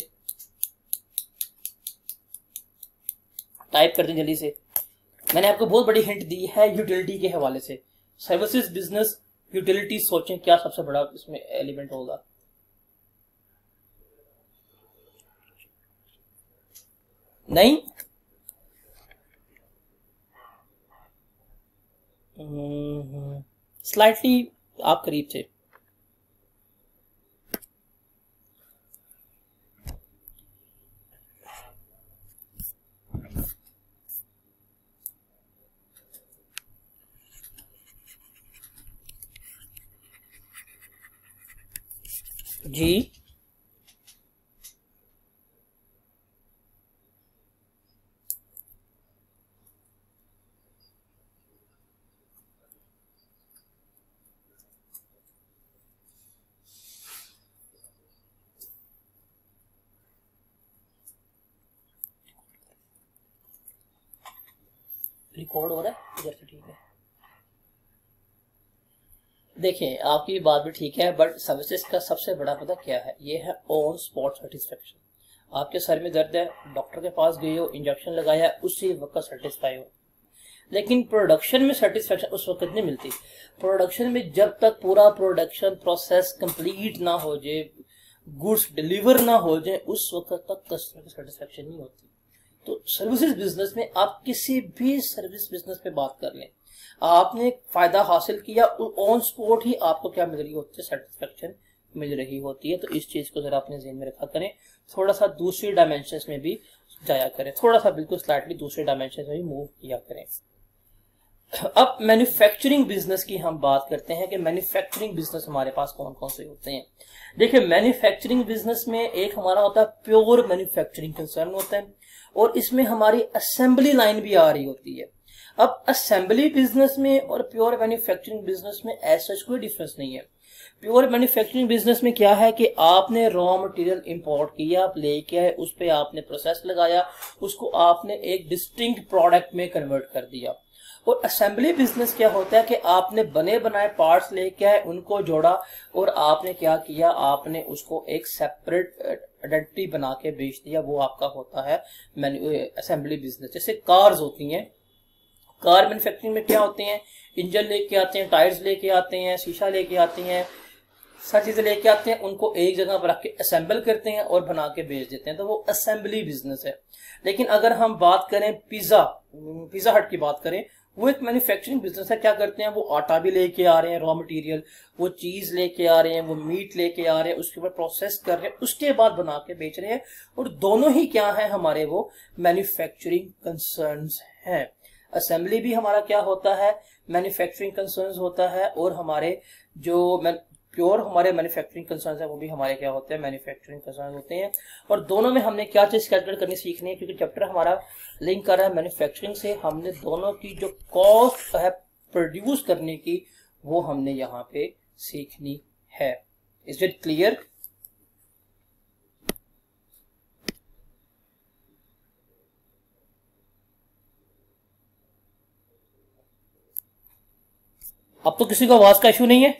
टाइप कर दें जल्दी से। मैंने आपको बहुत बड़ी हिंट दी है यूटिलिटी के हवाले से। सर्विसेज बिजनेस यूटिलिटी, सोचें क्या सबसे बड़ा इसमें एलिमेंट होगा। नहीं, स्लाइटली आप करीब थे। जी रिकॉर्ड हो रहा है इधर से, ठीक है। देखें आपकी बात भी ठीक है, बट सर्विसेज का सबसे बड़ा पता क्या है, ये है ऑन स्पॉट सेटिस्फेक्शन। आपके सर में दर्द है, डॉक्टर के पास गए हो, इंजेक्शन लगाया, उसी वक्त सेटिस्फाई हो। लेकिन प्रोडक्शन में सेटिस्फेक्शन उस वक्त नहीं मिलती। प्रोडक्शन में जब तक पूरा प्रोडक्शन प्रोसेस कंप्लीट ना हो जाए, गुड्स डिलीवर ना हो जाए, उस वक्त तक कस्टमर की सेटिस्फेक्शन नहीं होती। तो सर्विसेज बिजनेस में आप किसी भी सर्विस बिजनेस पे बात कर लें, आपने फायदा हासिल किया, ऑन स्पॉट ही आपको क्या मिल रही होती है, सेटिस्फेक्शन मिल रही होती है। तो इस चीज को जरा अपने ज़हन में रखा करें, थोड़ा सा दूसरी डायमेंशन में भी जाया करें, थोड़ा सा बिल्कुल स्लाइटली दूसरे डायमेंशन में भी मूव किया करें। अब मैन्युफैक्चरिंग बिजनेस की हम बात करते हैं कि मैन्युफैक्चरिंग बिजनेस हमारे पास कौन कौन से होते हैं। देखिए मैन्युफैक्चरिंग बिजनेस में एक हमारा होता है प्योर मैन्युफैक्चरिंग कंसर्न होता है, और इसमें हमारी असेंबली लाइन भी आ रही होती है। अब असेंबली बिजनेस में और प्योर मैन्युफैक्चरिंग बिजनेस में ऐसा कोई डिफरेंस नहीं है। प्योर मैन्युफैक्चरिंग बिजनेस में क्या है कि आपने रॉ मटेरियल इंपोर्ट किया, आप लेके आए, उस पर आपने प्रोसेस लगाया, उसको आपने एक डिस्टिंक्ट प्रोडक्ट में कन्वर्ट कर दिया। और असेंबली बिजनेस क्या होता है कि आपने बने बनाए पार्ट्स लेके आए, उनको जोड़ा, और आपने क्या किया, आपने उसको एक सेपरेट आइडेंटिटी बना के बेच दिया। वो आपका होता है असेंबली बिजनेस। जैसे कार्स होती हैं, कार मैन्युफैक्चरिंग में क्या होते हैं, इंजन लेके आते हैं, टायर्स लेके आते हैं, शीशा लेके आते हैं, सारी चीजें लेके आते हैं, उनको एक जगह पर रख के असेंबल करते हैं और बना के बेच देते हैं। तो वो असेंबली बिजनेस है। लेकिन अगर हम बात करें पिज्जा हट की बात करें, वो एक मैन्युफैक्चरिंग बिजनेस है। क्या करते हैं, वो आटा भी लेके आ रहे हैं, रॉ मटेरियल, वो चीज लेके आ रहे हैं, वो मीट लेके आ रहे हैं, उसके ऊपर प्रोसेस कर रहे हैं, उसके बाद बना के बेच रहे हैं। और दोनों ही क्या है हमारे, वो मैन्युफैक्चरिंग कंसर्न्स हैं। असेंबली भी हमारा क्या होता है, मैन्युफैक्चरिंग कंसर्न्स होता है, और हमारे जो प्योर हमारे मैन्युफैक्चरिंग कंसर्न्स है वो भी हमारे क्या होते हैं, मैन्युफैक्चरिंग कंसर्न्स होते हैं। और दोनों में हमने क्या चीज कैलकुलेट करनी सीखनी है, क्योंकि चैप्टर हमारा लिंक कर रहा है मैन्युफैक्चरिंग से। हमने दोनों की जो कॉस्ट है प्रोड्यूस करने की, वो हमने यहाँ पे सीखनी है। Is it clear? अब तो किसी को आवाज का इशू नहीं है?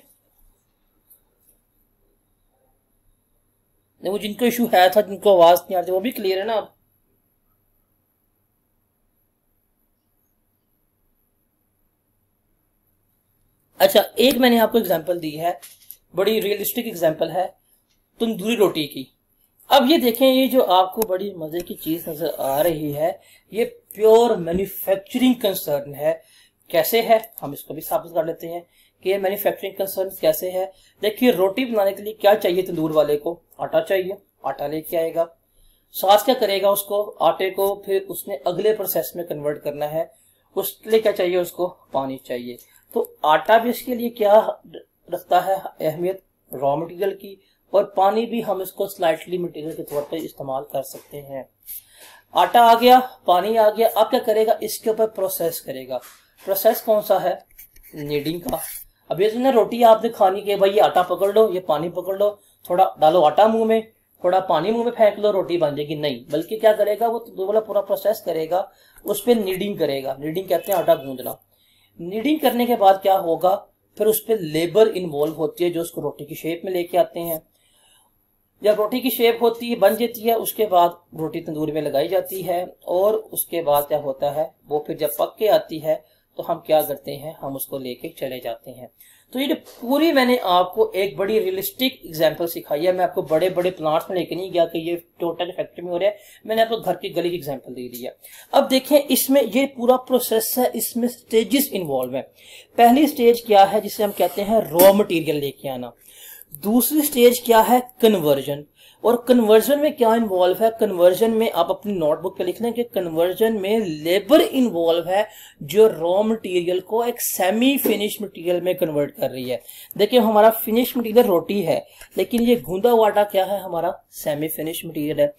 नहीं, वो जिनको इशू है था, जिनको आवाज नहीं आ रही, वो भी क्लियर है ना अब? अच्छा, एक मैंने आपको एग्जांपल दी है, बड़ी रियलिस्टिक एग्जांपल है, तंदूरी रोटी की। अब ये देखें, ये जो आपको बड़ी मजे की चीज नजर आ रही है, ये प्योर मैन्युफैक्चरिंग कंसर्न है। कैसे है, हम इसको भी साबित कर लेते हैं कि ये मैन्युफैक्चरिंग कंसर्न कैसे है। देखिए, रोटी बनाने के लिए क्या चाहिए तंदूर वाले को? आटा चाहिए, आटा लेके आएगा। साथ क्या करेगा, उसको आटे को फिर उसने अगले प्रोसेस में कन्वर्ट करना है, उसके लिए क्या चाहिए, उसको पानी चाहिए। तो आटा भी इसके लिए क्या रखता है अहमियत, रॉ मटेरियल की, और पानी भी हम इसको स्लाइटली मटेरियल के तौर पर इस्तेमाल कर सकते हैं। आटा आ गया, पानी आ गया, अब क्या करेगा, इसके ऊपर प्रोसेस करेगा। प्रोसेस कौन सा है? नीडिंग का। अब ये ना रोटी आपने खानी के, भाई ये आटा पकड़ लो, ये पानी पकड़ लो, थोड़ा डालो आटा मुंह में, थोड़ा पानी मुंह में फेंक लो, रोटी बन जाएगी, नहीं। बल्कि क्या करेगा, वो दो वाला पूरा प्रोसेस करेगा, उस पर नीडिंग करेगा। नीडिंग कहते हैं आटा गूंदना। नीडिंग करने के बाद क्या होगा, फिर उस पर लेबर इन्वॉल्व होती है, जो उसको रोटी की शेप में लेके आते हैं। जब रोटी की शेप होती है, बन जाती है, उसके बाद रोटी तंदूर में लगाई जाती है, और उसके बाद क्या होता है, वो फिर जब पक के आती है तो हम क्या करते हैं, हम उसको लेके चले जाते हैं। तो ये जो पूरी मैंने आपको एक बड़ी रियलिस्टिक एग्जांपल सिखाई है, मैं आपको बड़े बड़े प्लांट्स में लेके नहीं गया कि ये टोटल फैक्ट्री में हो रहा है, मैंने आपको घर की गली की एग्जांपल दे दी है। अब देखें, इसमें ये पूरा प्रोसेस है, इसमें स्टेजेस इन्वॉल्व है। पहली स्टेज क्या है, जिसे हम कहते हैं रॉ मटेरियल लेके आना। दूसरी स्टेज क्या है, कन्वर्जन। और कन्वर्जन में क्या इन्वॉल्व है, कन्वर्जन में आप अपनी नोटबुक पे लिख लें कि कन्वर्जन में लेबर इन्वॉल्व है, जो रॉ मटेरियल को एक सेमी फिनिश मटेरियल में कन्वर्ट कर रही है। देखिए, हमारा फिनिश मटेरियल रोटी है, लेकिन ये गूंदा हुआ आटा क्या है, हमारा सेमी फिनिश मटेरियल है।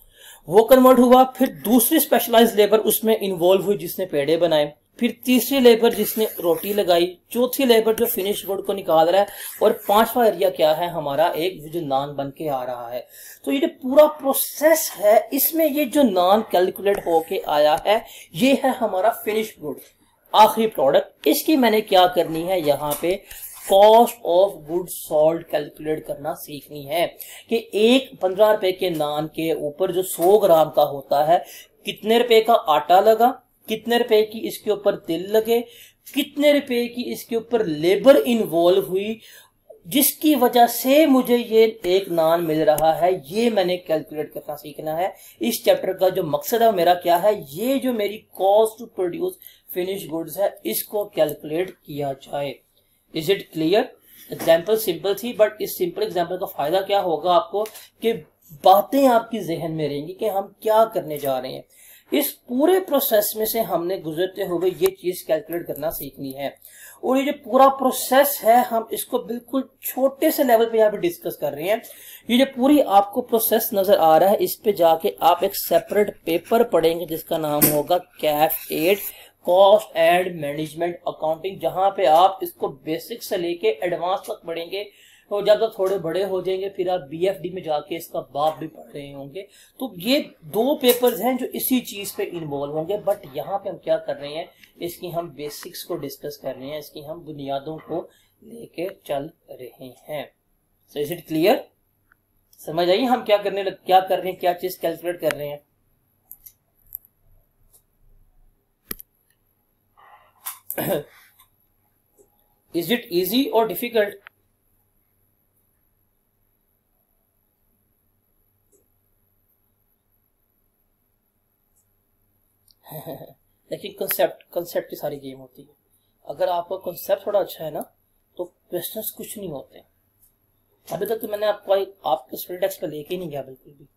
वो कन्वर्ट हुआ, फिर दूसरी स्पेशलाइज्ड लेबर उसमें इन्वॉल्व हुई, जिसने पेड़े बनाए, फिर तीसरी लेबर जिसने रोटी लगाई, चौथी लेबर जो फिनिश गुड को निकाल रहा है, और पांचवा एरिया क्या है, हमारा एक जो नान बन के आ रहा है। तो ये जो पूरा प्रोसेस है, इसमें ये जो नान कैलकुलेट होके आया है, ये है हमारा फिनिश गुड, आखिरी प्रोडक्ट। इसकी मैंने क्या करनी है, यहाँ पे cost of good sold calculate करना सीखनी है कि एक 15 रुपए के नान के ऊपर जो 100 ग्राम का होता है, कितने रुपए का आटा लगा, कितने रुपए की इसके ऊपर तिल लगे, कितने रुपए की इसके ऊपर लेबर इन्वॉल्व हुई, जिसकी वजह से मुझे ये एक नान मिल रहा है। ये मैंने कैलकुलेट करना सीखना है। इस चैप्टर का जो मकसद है मेरा क्या है, ये जो मेरी cost to produce finish goods है, इसको कैलकुलेट किया जाए। Is it clear? Example simple थी, बट इस सिंपल एग्जाम्पल का फायदा क्या होगा आपको, कि बातें आपकी जहन में रहेंगी कि हम क्या करने जा रहे हैं। इस पूरे प्रोसेस में से हमने गुजरते हुए ये चीज कैलकुलेट करना सीखनी है। और ये जो पूरा प्रोसेस है, हम इसको बिल्कुल छोटे से लेवल पे यहाँ पे डिस्कस कर रहे हैं। ये जो पूरी आपको प्रोसेस नजर आ रहा है, इस पे जाके आप एक सेपरेट पेपर पढ़ेंगे जिसका नाम होगा CAF 8 cost and management accounting, जहां पे आप इसको बेसिक से लेके एडवांस तक पढ़ेंगे। तो जब तक थोड़े बड़े हो जाएंगे, फिर आप BFD में जाके इसका बाप भी पढ़ रहे होंगे। तो ये 2 पेपर्स हैं जो इसी चीज पे इन्वॉल्व होंगे, बट यहाँ पे हम क्या कर रहे हैं, इसकी हम बेसिक्स को डिस्कस कर रहे हैं, इसकी हम बुनियादों को लेके चल रहे हैं। So is it clear? समझ आइए हम क्या कर रहे हैं, क्या चीज कैलकुलेट कर रहे हैं। इज इट इजी और डिफिकल्ट? लेकिन कंसेप्ट की सारी गेम होती है। अगर आपका कंसेप्ट थोड़ा अच्छा है ना, तो क्वेश्चंस कुछ नहीं होते। अभी तक तो मैंने आपको स्पिल टेक्स्ट पे लेके ही नहीं गया बिल्कुल भी।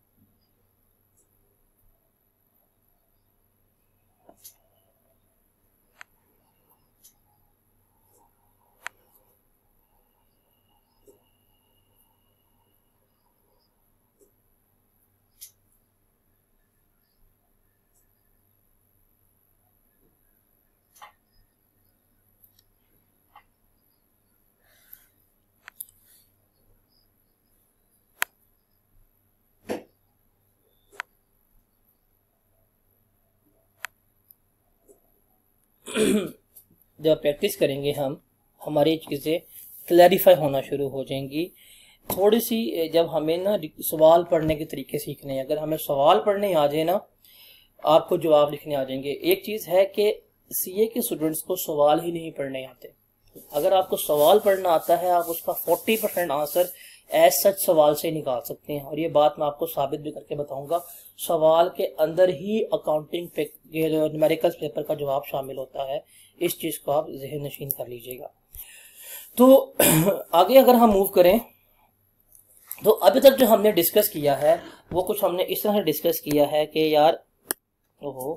जब प्रैक्टिस करेंगे हम, हमारी चीज़ें क्लैरिफाई होना शुरू हो जाएंगी। थोड़ी सी जब हमें ना सवाल पढ़ने के तरीके सीखने हैं, अगर हमें सवाल पढ़ने आ जाए ना, आपको जवाब लिखने आ जाएंगे। एक चीज़ है कि CA के स्टूडेंट्स को सवाल ही नहीं पढ़ने आते। अगर आपको सवाल पढ़ना आता है, आप उसका 40% आंसर एज सच सवाल से निकाल सकते हैं, और ये बात मैं आपको साबित भी करके बताऊंगा। सवाल के अंदर ही अकाउंटिंग न्यूमेरिकल्स पेपर का जवाब शामिल होता है, इस चीज को आप ज़हन नशीन कर लीजिएगा। तो आगे अगर हम मूव करें तो अभी तक जो हमने डिस्कस किया है वो कुछ हमने इस तरह से डिस्कस किया है कि यार ओहो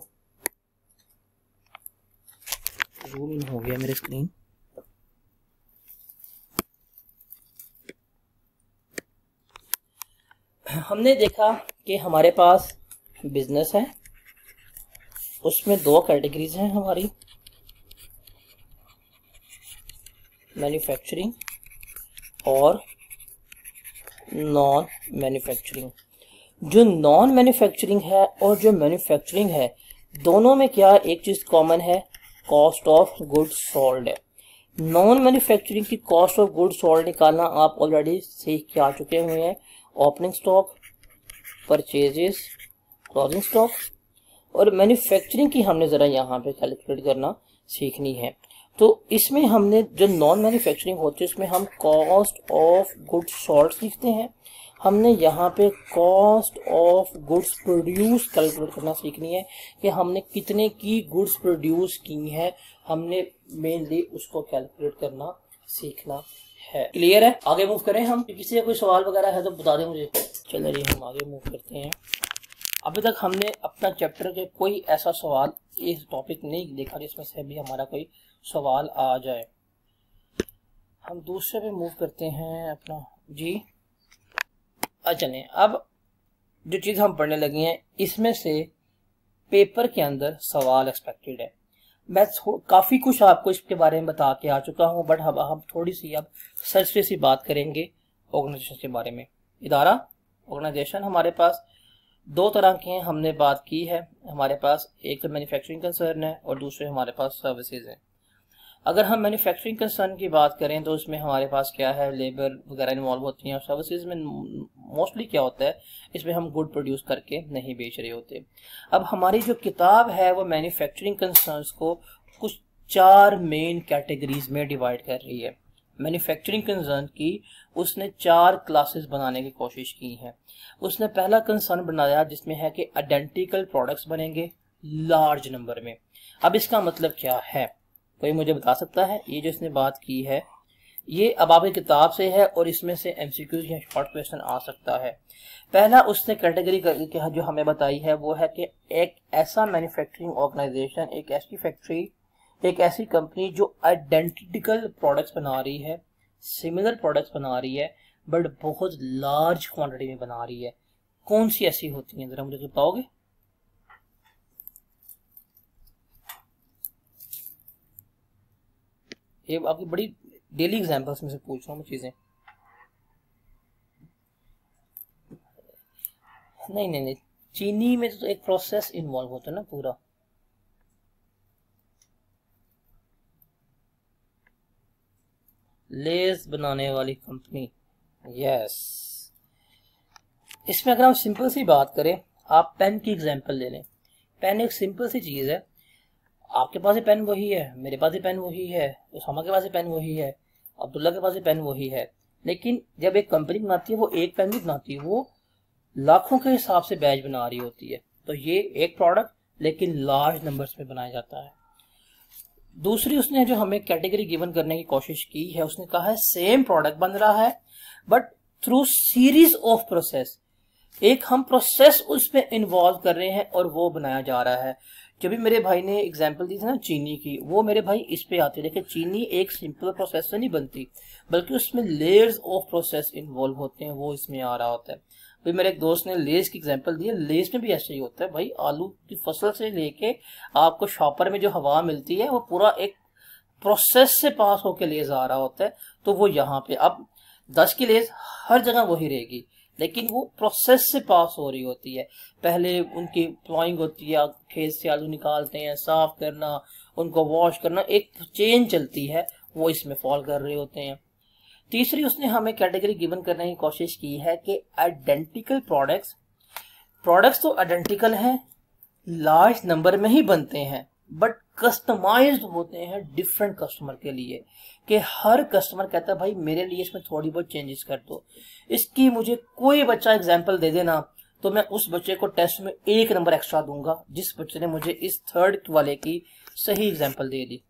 ज़ूम इन हो गया मेरी स्क्रीन। हमने देखा कि हमारे पास बिजनेस है, उसमें दो कैटेगरीज हैं हमारी, मैन्युफैक्चरिंग और नॉन मैन्युफैक्चरिंग। जो नॉन मैन्युफैक्चरिंग है और जो मैन्युफैक्चरिंग है, दोनों में क्या एक चीज कॉमन है, कॉस्ट ऑफ गुड्स सोल्ड है। नॉन मैन्युफैक्चरिंग की कॉस्ट ऑफ गुड्स सोल्ड निकालना आप ऑलरेडी सीख के आ चुके हुए हैं, opening stock, purchases, closing stock. और मैन्युफैक्चरिंग की हमने जरा यहाँ पे कैलकुलेट करना सीखनी है। तो इसमें हमने जो नॉन मैन्युफैक्चरिंग होती है उसमें हम कॉस्ट ऑफ गुड्स सोल्ड सीखते हैं। हमने यहाँ पे cost of goods produce calculate करना सीखनी है कि हमने कितने की गुड्स प्रोड्यूस की है, हमने मेनली उसको कैलकुलेट करना सीखना है। क्लियर है? आगे मूव करें हम। किसी का कोई सवाल वगैरह है तो बता दें मुझे। चलिए हम आगे मूव करते हैं। अभी तक हमने अपना चैप्टर के कोई ऐसा सवाल इस टॉपिक नहीं देखा जिसमें से भी हमारा कोई सवाल आ जाए। हम दूसरे पे मूव करते हैं अपना जी। चलें, अब जो चीज़ हम पढ़ने लगे हैं इसमें से पेपर के अंदर सवाल एक्सपेक्टेड है। मैं काफ़ी कुछ आपको इसके बारे में बता के आ चुका हूं, बट हम थोड़ी सी अब सरसरी सी बात करेंगे ऑर्गेनाइजेशन के बारे में। इदारा, ऑर्गेनाइजेशन हमारे पास दो तरह के हैं, हमने बात की है। हमारे पास एक तो मैन्युफैक्चरिंग कंसर्न है और दूसरे हमारे पास सर्विसेज हैं। अगर हम मैन्युफैक्चरिंग कंसर्न की बात करें तो उसमें हमारे पास क्या है, लेबर वगैरह इन्वॉल्व होती हैं। और सर्विसेज में मोस्टली क्या होता है, इसमें हम गुड प्रोड्यूस करके नहीं बेच रहे होते। अब हमारी जो किताब है वो मैन्युफैक्चरिंग कंसर्न्स को कुछ 4 मेन कैटेगरीज में डिवाइड कर रही है। मैन्युफैक्चरिंग कंसर्न की उसने 4 क्लासेस बनाने की कोशिश की है। उसने पहला कंसर्न बनाया जिसमें है कि आइडेंटिकल प्रोडक्ट्स बनेंगे लार्ज नंबर में। अब इसका मतलब क्या है, कोई मुझे बता सकता है? ये जो इसने बात की है ये अब आपकी किताब से है और इसमें से एमसीक्यूज या शॉर्ट क्वेश्चन आ सकता है। पहला उसने कैटेगरी जो हमें बताई है वो है कि एक ऐसा मैन्युफैक्चरिंग ऑर्गेनाइजेशन, एक ऐसी फैक्ट्री, एक ऐसी कंपनी जो आइडेंटिकल प्रोडक्ट्स बना रही है, सिमिलर प्रोडक्ट्स बना रही है, बट बहुत लार्ज क्वांटिटी में बना रही है। कौन सी ऐसी होती है, जरा मुझे बताओगे? ये आपकी बड़ी डेली एग्जांपल्स में से पूछ रहा हूँ मैं चीजें। नहीं, चीनी में तो एक प्रोसेस इन्वॉल्व होता है ना पूरा। लेस बनाने वाली कंपनी, यस। इसमें अगर हम सिंपल सी बात करें, आप पेन की एग्जांपल ले लें। पेन एक सिंपल सी चीज है, आपके पास ही पेन वही है, मेरे पास ही पेन वही है, उसामा के पास ही पेन वही है, अब्दुल्ला के पास ही पेन वही है। लेकिन जब एक कंपनी बनाती है वो एक पेन नहीं बनाती, वो लाखों के हिसाब से बैच बना रही होती है। तो ये एक प्रोडक्ट लेकिन लार्ज नंबर्स में बनाया जाता है। दूसरी उसने जो हमें कैटेगरी गिवन करने की कोशिश की है, उसने कहा है सेम प्रोडक्ट बन रहा है but through series of process. एक हम प्रोसेस उसमें इन्वॉल्व कर रहे हैं और वो बनाया जा रहा है। जब भी मेरे भाई ने एग्जांपल दी थी ना चीनी की, वो मेरे भाई इस पे आते। देखिए चीनी एक सिंपल प्रोसेस से नहीं बनती, बल्कि उसमें लेयर्स ऑफ प्रोसेस इन्वॉल्व होते हैं, वो इसमें आ रहा होता है। भाई मेरे एक दोस्त ने लेस की एग्जांपल दी है, लेस में भी ऐसे ही होता है भाई। आलू की फसल से लेके आपको शॉपर में जो हवा मिलती है वो पूरा एक प्रोसेस से पास होकर लेस आ रहा होता है। तो वो यहाँ पे अब 10 की लेस हर जगह वही रहेगी, लेकिन वो प्रोसेस से पास हो रही होती है। पहले उनकी प्लॉइंग होती है, खेत से आलू निकालते हैं, साफ करना, उनको वॉश करना, एक चेन चलती है, वो इसमें फॉल कर रहे होते हैं। तीसरी उसने हमें कैटेगरी गिवन करने की कोशिश की है कि आइडेंटिकल प्रोडक्ट्स तो आइडेंटिकल हैं, लार्ज नंबर में ही बनते हैं, बट कस्टमाइज्ड होते हैं डिफरेंट कस्टमर के लिए, कि हर कस्टमर कहता है भाई मेरे लिए इसमें थोड़ी बहुत चेंजेस कर दो। इसकी मुझे कोई बच्चा एग्जांपल दे देना तो मैं उस बच्चे को टेस्ट में 1 नंबर एक्स्ट्रा दूंगा, जिस बच्चे ने मुझे इस थर्ड वाले की सही एग्जांपल दे दी।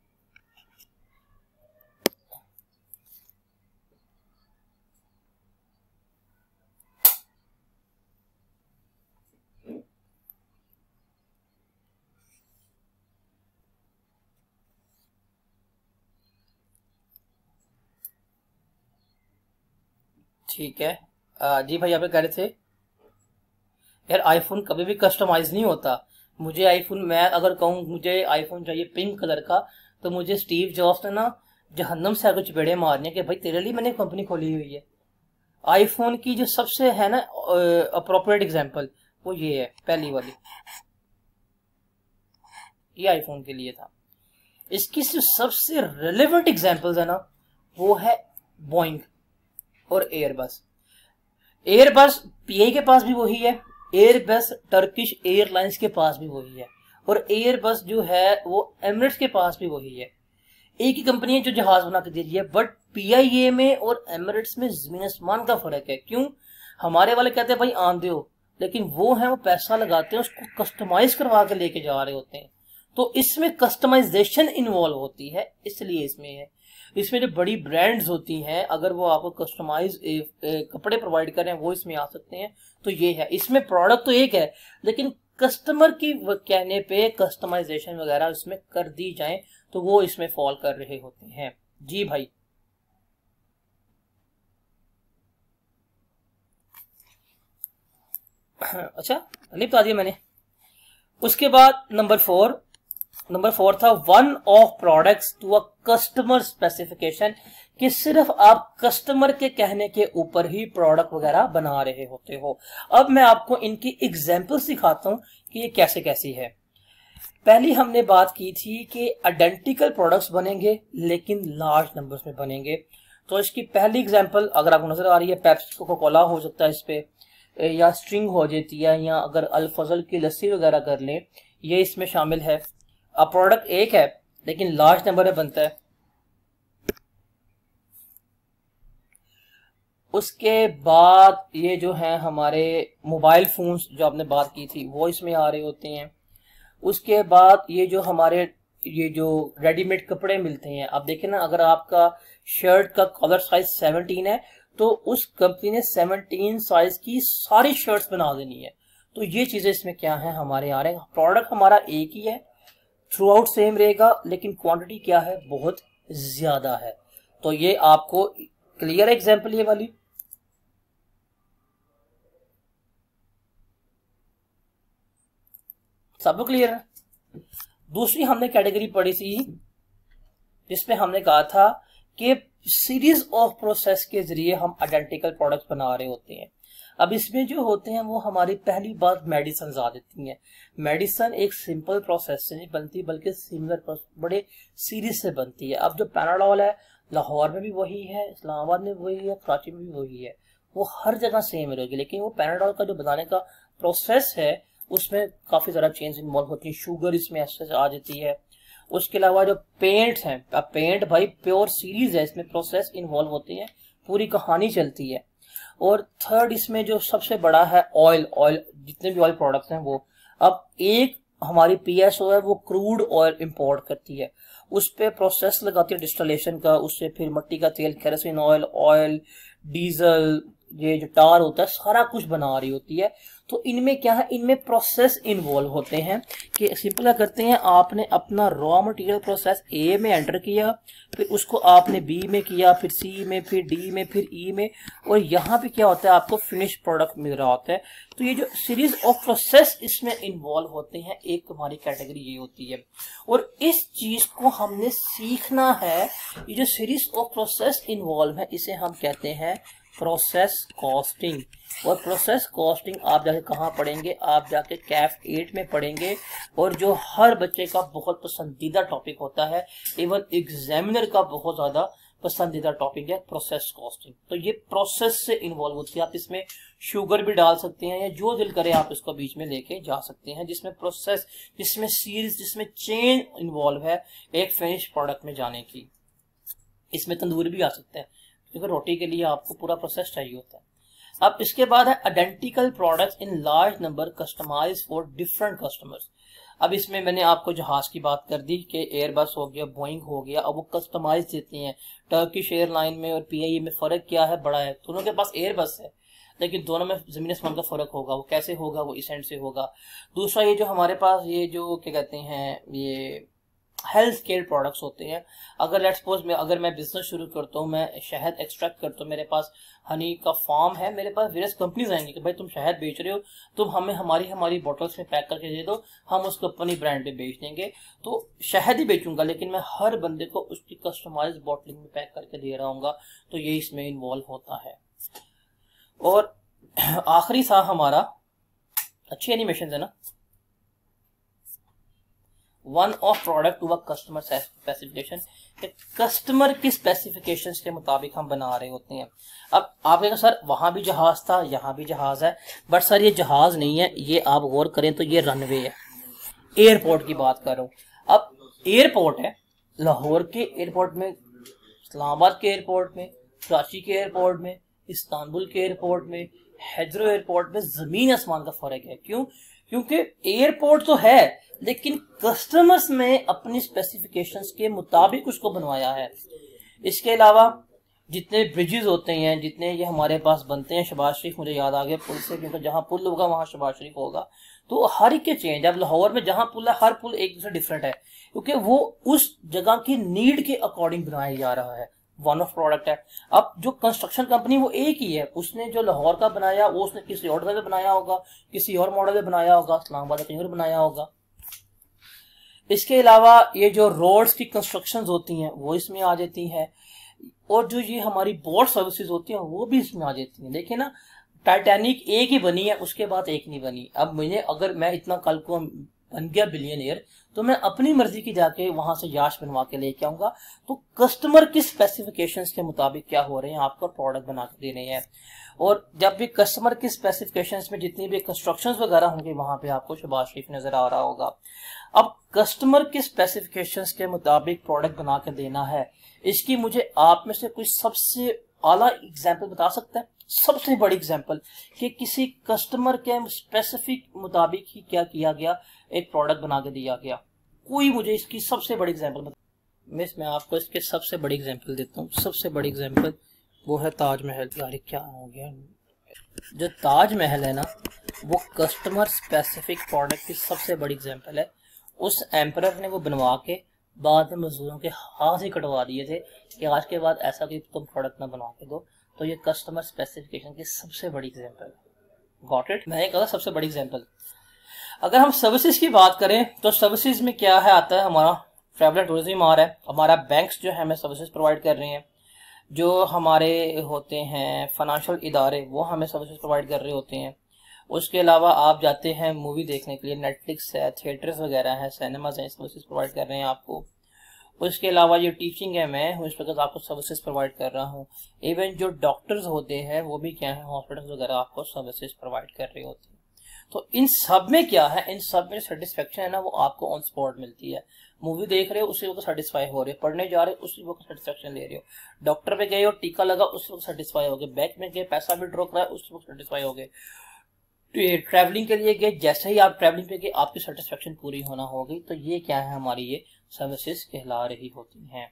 ठीक है। जी भाई, आप कह रहे थे यार आईफोन कभी भी कस्टमाइज नहीं होता। मुझे आईफोन, मैं अगर कहूँ मुझे आईफोन चाहिए पिंक कलर का, तो मुझे स्टीव जॉब्स ने ना जहन्नम से आगे चपेड़े मारने कि भाई तेरे लिए मैंने कंपनी खोली हुई है। आईफोन की जो सबसे है ना अप्रोप्रिएट एग्जांपल वो ये है, पहली वाली, ये आईफोन के लिए था। इसकी जो सबसे रेलेवेंट एग्जांपल्स है ना वो है बोइंग और एयरबस। एयरबस पीआई के पास भी वही है, एयरबस टर्किश एयरलाइंस के पास भी वही है, और एयरबस जो है वो एमिरेट्स के पास भी वही है। एक ही कंपनी है जो जहाज बना के दे रही है, बट पीआईए में और एमिरेट्स में जमीन आसमान का फर्क है। क्यों? हमारे वाले कहते हैं भाई आंधे हो, लेकिन वो है वो पैसा लगाते हैं, उसको कस्टमाइज करवा के लेके जा रहे होते हैं, तो इसमें कस्टमाइजेशन इन्वॉल्व होती है, इसलिए इसमें है। इसमें जो बड़ी ब्रांड्स होती हैं अगर वो आपको कस्टमाइज कपड़े प्रोवाइड करें वो इसमें आ सकते हैं। तो ये है, इसमें प्रोडक्ट तो एक है लेकिन कस्टमर की कहने पे कस्टमाइजेशन वगैरह इसमें कर दी जाए तो वो इसमें फॉल कर रहे होते हैं। जी भाई, अच्छा नहीं बता दिया मैंने। उसके बाद नंबर 4 था one off products to a customer specification, कि सिर्फ आप कस्टमर के कहने के ऊपर ही प्रोडक्ट वगैरह बना रहे होते हो। अब मैं आपको इनकी एग्जांपल सिखाता हूं कि ये कैसे कैसी है। पहली हमने बात की थी कि आइडेंटिकल प्रोडक्ट्स बनेंगे लेकिन लार्ज नंबर्स में बनेंगे। तो इसकी पहली एग्जांपल अगर आपको नजर आ रही है, पेप्सी कोका कोला हो सकता है इस पे, या स्ट्रिंग हो जाती है, या अगर अल फजल की लस्सी वगैरह कर लें, ये इसमें शामिल है। अब प्रोडक्ट एक है लेकिन लार्ज नंबर में बनता है। उसके बाद ये जो है हमारे मोबाइल फोन्स जो आपने बात की थी वो इसमें आ रहे होते हैं। उसके बाद ये जो हमारे ये जो रेडीमेड कपड़े मिलते हैं, आप देखें ना, अगर आपका शर्ट का कॉलर साइज 17 है तो उस कंपनी ने 17 साइज की सारी शर्ट्स बना देनी है। तो ये चीजें इसमें क्या है हमारे आ रहे हैं। प्रोडक्ट हमारा एक ही है, थ्रू आउट सेम रहेगा, लेकिन क्वांटिटी क्या है, बहुत ज्यादा है। तो ये आपको क्लियर एग्जांपल ये वाली। सब क्लियर है। दूसरी हमने कैटेगरी पढ़ी थी जिसमें हमने कहा था कि सीरीज ऑफ प्रोसेस के जरिए हम आइडेंटिकल प्रोडक्ट्स बना रहे होते हैं। अब इसमें जो होते हैं वो हमारी पहली बात मेडिसिन आ देती हैं। मेडिसिन एक सिंपल प्रोसेस से नहीं बनती बल्कि सिमिलर बड़े सीरीज से बनती है। अब जो पैराडोल है लाहौर में भी वही है, इस्लामाबाद में वही है, कराची में भी वही है, वो हर जगह सेम रहेगी, लेकिन वो पैराडोल का जो बनाने का प्रोसेस है उसमें काफी ज्यादा चेंज इन्वॉल्व होती है। शुगर इसमें ऐसे आ जाती है। उसके अलावा जो पेंट है, अब पेंट भाई प्योर सीरीज है, इसमें प्रोसेस इन्वॉल्व होती है, पूरी कहानी चलती है। और थर्ड इसमें जो सबसे बड़ा है ऑयल जितने भी ऑयल प्रोडक्ट्स हैं वो, अब एक हमारी पीएसओ है वो क्रूड ऑयल इंपोर्ट करती है, उस पर प्रोसेस लगाती है डिस्टिलेशन का, उससे फिर मिट्टी का तेल, केरोसिन ऑयल, डीजल, ये जो टार होता है, सारा कुछ बना रही होती है। तो इनमें क्या है, इनमें प्रोसेस इन्वॉल्व होते हैं कि सिंपल क्या करते हैं, आपने अपना रॉ मटेरियल प्रोसेस ए में एंटर किया, फिर उसको आपने बी में किया, फिर सी में, फिर डी में, फिर ई में, और यहाँ पे क्या होता है आपको फिनिश प्रोडक्ट मिल रहा होता है। तो ये जो सीरीज ऑफ प्रोसेस इसमें इन्वॉल्व होते हैं, एक हमारी कैटेगरी ये होती है। और इस चीज को हमने सीखना है, ये जो सीरीज ऑफ प्रोसेस इन्वॉल्व है इसे हम कहते हैं प्रोसेस कॉस्टिंग। और प्रोसेस कॉस्टिंग आप जाके कहाँ पढ़ेंगे, आप जाके कैफ 8 में पढ़ेंगे, और जो हर बच्चे का बहुत पसंदीदा टॉपिक होता है, इवन एग्जामिनर का बहुत ज्यादा पसंदीदा टॉपिक है प्रोसेस कॉस्टिंग। तो ये प्रोसेस से इन्वॉल्व होती है, आप इसमें शुगर भी डाल सकते हैं या जो दिल करे आप इसको बीच में लेके जा सकते हैं, जिसमें प्रोसेस, जिसमें सीरीज, जिसमें चेन इन्वॉल्व है एक फिनिश प्रोडक्ट में जाने की। इसमें तंदूर भी आ सकता है क्योंकि रोटी के लिए आपको पूरा प्रोसेस चाहिए होता है। अब इसके बाद है identical products in large number customise for different customers. अब इसमें मैंने आपको जहाज की बात कर दी कि एयरबस हो गया, बोइंग हो गया, अब वो कस्टमाइज देती हैं। टर्किश एयरलाइन में और पीआईए में फ़र्क क्या है? बड़ा है। दोनों के पास एयरबस है लेकिन दोनों में ज़मीन आसमान का फ़र्क होगा। वो कैसे होगा? वो इस एंड से होगा। दूसरा ये जो हमारे पास ये जो क्या कहते हैं, ये हेल्थ केयर प्रोडक्ट्स होते हैं। अगर लेट्स सपोज अगर मैं बिजनेस शुरू करता हूँ, मैं शहद एक्सट्रैक्ट करता हूँ, मेरे पास हनी का फार्म है, मेरे पास वेरियस कंपनीज आएंगी कि भाई तुम शहद बेच रहे हो, तुम हमें हमारी बॉटल्स में पैक करके दे दो, हम उसको अपनी ब्रांड पे बेच देंगे। तो शहद ही बेचूंगा लेकिन मैं हर बंदे को उसकी कस्टमाइज बॉटलिंग में पैक करके दे रहा हूँ, तो ये इसमें इन्वॉल्व होता है। और आखिरी था हमारा, अच्छी एनिमेशन है ना, one off product to a customer specification. Customer की स्पेसिफिकेशंस के मुताबिक हम बना रहे होते हैं। अब आप कहेंगे सर वहां भी जहाज था, यहाँ भी जहाज है, बट सर ये जहाज नहीं है, ये आप गौर करें तो ये रनवे है। एयरपोर्ट की बात कर रहा हूँ। अब एयरपोर्ट है, लाहौर के एयरपोर्ट में, इस्लामाबाद के एयरपोर्ट में, कराची के एयरपोर्ट में, इस्तांबुल के एयरपोर्ट में, हैदरो एयरपोर्ट में जमीन आसमान का फर्क है। क्यों? क्योंकि एयरपोर्ट तो है लेकिन कस्टमर्स ने अपनी स्पेसिफिकेशंस के मुताबिक उसको बनवाया है। इसके अलावा जितने ब्रिजेस होते हैं, जितने ये हमारे पास बनते हैं, शहबाज शरीफ मुझे याद आ गया पुल से, क्योंकि जहाँ पुल होगा वहाँ शहबाज शरीफ होगा, तो हर एक के चेंज। अब लाहौर में जहाँ पुल है, हर पुल एक दूसरे डिफरेंट है क्योंकि वो उस जगह की नीड के अकॉर्डिंग बनाया जा रहा है। वन ऑफ प्रोडक्ट है। अब जो कंस्ट्रक्शन कंपनी वो एक ही है, उसने जो लाहौर का बनाया वो उसने किसी और जगह बनाया होगा, किसी और मॉडल में बनाया होगा, इस्लामाबाद में कहीं और बनाया होगा। इसके अलावा ये जो रोड्स की कंस्ट्रक्शंस होती हैं वो इसमें आ जाती हैं, और जो ये हमारी बोट सर्विसेज होती हैं वो भी इसमें आ जाती हैं। देखिए ना, टाइटैनिक एक ही बनी है, उसके बाद एक नहीं बनी। अब मुझे अगर मैं इतना कल को बन गया बिलियनियर तो मैं अपनी मर्जी की जाके वहां से याश बनवा के लेके आऊंगा। तो कस्टमर की स्पेसिफिकेशंस के मुताबिक क्या हो रहे हैं, आपको प्रोडक्ट बना के दे रहे हैं। और जब भी कस्टमर की स्पेसिफिकेशंस में जितनी भी कंस्ट्रक्शंस वगैरह होंगे वहां पे आपको शहबाज शरीफ नजर आ रहा होगा। अब कस्टमर के स्पेसिफिकेशंस के मुताबिक प्रोडक्ट बना के देना है, इसकी मुझे आप में से कोई सबसे आला एग्जाम्पल बता सकता है? सबसे बड़ी एग्जाम्पल कि किसी कस्टमर के स्पेसिफिक मुताबिक ही क्या किया गया, एक प्रोडक्ट बना के दिया गया। कोई मुझे इसकी सबसे बड़ी एग्जाम्पल बता। मैं आपको इसके सबसे बड़ी एग्जाम्पल देता हूँ। सबसे बड़ी एग्जाम्पल वो है ताजमहल। यार क्या हो गया, जो ताजमहल है ना वो कस्टमर स्पेसिफिक प्रोडक्ट की सबसे बड़ी एग्जाम्पल है। उस एम्परर ने वो बनवा के बाद में मजदूरों के हाथ ही कटवा दिए थे कि आज के बाद ऐसा कोई तुम प्रोडक्ट ना बनवा के दो। तो ये कस्टमर स्पेसिफिकेशन की सबसे बड़ी एग्जाम्पल। Got it? मैंने कहा सबसे बड़ी एग्जाम्पल। अगर हम सर्विसेज की बात करें तो सर्विसेज में क्या है, आता है हमारा ट्रैवल एंड टूरिज्म आ रहा है, हमारा बैंक्स जो है हमें सर्विसेज प्रोवाइड कर रहे हैं, जो हमारे होते हैं फाइनेंशियल इदारे वो हमें सर्विसेज प्रोवाइड कर रहे होते हैं। उसके अलावा आप जाते हैं मूवी देखने के लिए, नेटफ्लिक्स है, थिएटर्स वगैरह है, सिनेमाज हैं, सर्विसेज प्रोवाइड कर रहे हैं आपको। उसके अलावा ये टीचिंग है, मैं हूँ इस वक्त आपको सर्विसेज प्रोवाइड कर रहा हूँ। इवन जो डॉक्टर्स होते हैं वो भी क्या है, हॉस्पिटल्स वगैरह आपको सर्विसेज प्रोवाइड कर रहे होते हैं। तो इन सब में क्या है, इन सब में सेटिस्फेक्शन है ना वो आपको ऑन स्पॉट मिलती है। मूवी देख रहे हो उसी वक्त सेटिस्फाई हो रहे हो, पढ़ने जा रहे हो उसी वक्त सेटिस्फेक्शन ले रहे हो, डॉक्टर पे गए और टीका लगा उस वक्त सेटिस्फाई हो गए, बैंक में गए पैसा भी ड्रॉ करा उस वक्त सेटिस्फाई हो गए, ट्रैवलिंग के लिए गए जैसे ही आप ट्रैवलिंग पे गए आपकी सेटिस्फेक्शन पूरी होना होगी। तो ये क्या है, हमारी ये सर्विसेज कहला रही होती हैं।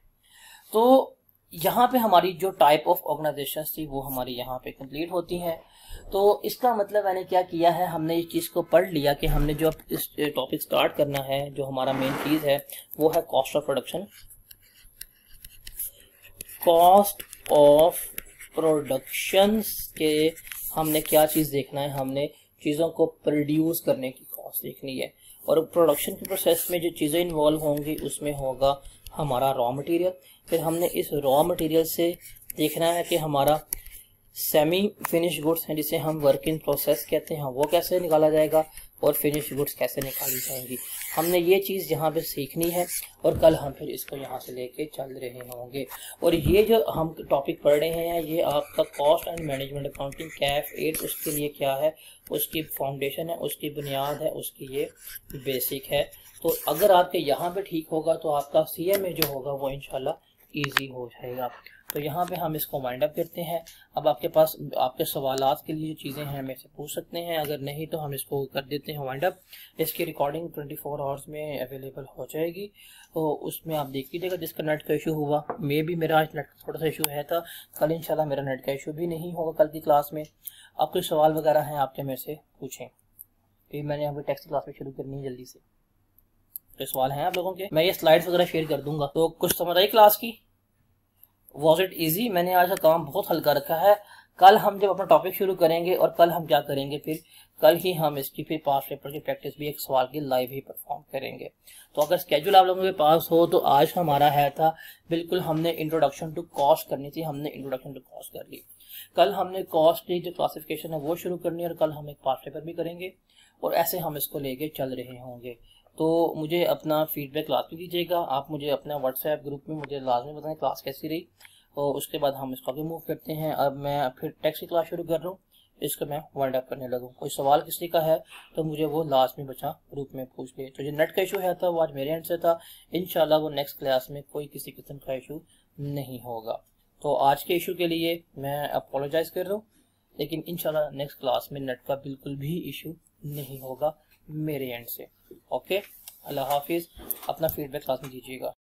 तो यहाँ पे हमारी जो टाइप ऑफ ऑर्गेनाइजेशंस थी वो हमारी यहाँ पे कंप्लीट होती हैं। तो इसका मतलब मैंने क्या किया है, हमने इस चीज़ को पढ़ लिया कि हमने जो इस टॉपिक स्टार्ट करना है, जो हमारा मेन चीज़ है वो है cost of production. Cost of production के हमने क्या चीज़ देखना है, हमने चीज़ों को प्रोड्यूस करने की कॉस्ट देखनी है, और प्रोडक्शन के प्रोसेस में जो चीज़ें इन्वॉल्व होंगी उसमें होगा हमारा रॉ मटेरियल। फिर हमने इस रॉ मटेरियल से देखना है कि हमारा सेमी फिनिश गुड्स हैं जिसे हम वर्क इन प्रोसेस कहते हैं, वो कैसे निकाला जाएगा और फिनिश गुड्स कैसे निकाली जाएंगी। हमने ये चीज़ यहाँ पे सीखनी है और कल हम फिर इसको यहाँ से लेके चल रहे होंगे। और ये जो हम टॉपिक पढ़ रहे हैं ये आपका cost and management accounting CAF 8 उसके लिए क्या है, उसकी फाउंडेशन है, उसकी बुनियाद है, उसकी ये बेसिक है। तो अगर आपके यहाँ पे ठीक होगा तो आपका CMA जो होगा वो इंशाल्लाह ईजी हो जाएगा। तो यहाँ पे हम इसको वाइंड अप करते हैं। अब आपके पास आपके सवालात के लिए जो चीज़ें हैं मेरे से पूछ सकते हैं, अगर नहीं तो हम इसको कर देते हैं वाइंड अप। इसकी रिकॉर्डिंग 24 आवर्स में अवेलेबल हो जाएगी, तो उसमें आप देख लीजिएगा। जिसका नेट का इशू हुआ, मे भी मेरा आज नेट का थोड़ा सा इशू है था, कल इंशाल्लाह मेरा नेट का इशू भी नहीं होगा कल की क्लास में। आप कोई सवाल वगैरह हैं आपके मेरे से पूछें, फिर मैंने अभी टेक्स्ट क्लास में शुरू करनी है जल्दी से। तो सवाल हैं आप लोगों के, मैं ये स्लाइड्स वगैरह शेयर कर दूंगा। तो कुछ समझ आई क्लास की? Was it easy? मैंने आज का काम बहुत हल्का रखा है। कल हम जब अपना टॉपिक शुरू करेंगे और कल हम क्या करेंगे, फिर कल ही हम इसकी फिर पास पेपर की प्रैक्टिस भी एक सवाल की लाइव ही परफॉर्म करेंगे। तो अगर स्केड्यूल आप लोगों के पास हो तो आज हमारा है था बिल्कुल, हमने इंट्रोडक्शन टू कॉस्ट करनी थी, हमने इंट्रोडक्शन टू कॉस्ट कर ली। कल हमने कॉस्ट की जो क्लासिफिकेशन है वो शुरू करनी है और कल हम एक पास पेपर भी करेंगे और ऐसे हम इसको लेके चल रहे होंगे। तो मुझे अपना फीडबैक लाजमी दीजिएगा। आप मुझे अपना व्हाट्सएप ग्रुप में मुझे लाजमी बताएं क्लास कैसी रही, और उसके बाद हम इसको आगे मूव करते हैं। अब मैं फिर टेक्स्ट की क्लास शुरू कर रहा हूँ, इसको मैं वाइंड अप करने लगूँ। कोई सवाल किसी का है तो मुझे वो लाजमी बचा ग्रुप में पूछ ले। तो जो नेट का इशू है था वो आज मेरे एंड से था, इंशाल्लाह वो नेक्स्ट क्लास में कोई किसी किस्म का इशू नहीं होगा। तो आज के इशू के लिए मैं अपोलोजाइज कर रहा हूँ, लेकिन इंशाल्लाह नेक्स्ट क्लास में नेट का बिल्कुल भी इशू नहीं होगा मेरे एंड से। ओके, अल्लाह हाफिज़। अपना फीडबैक क्लास में दीजिएगा।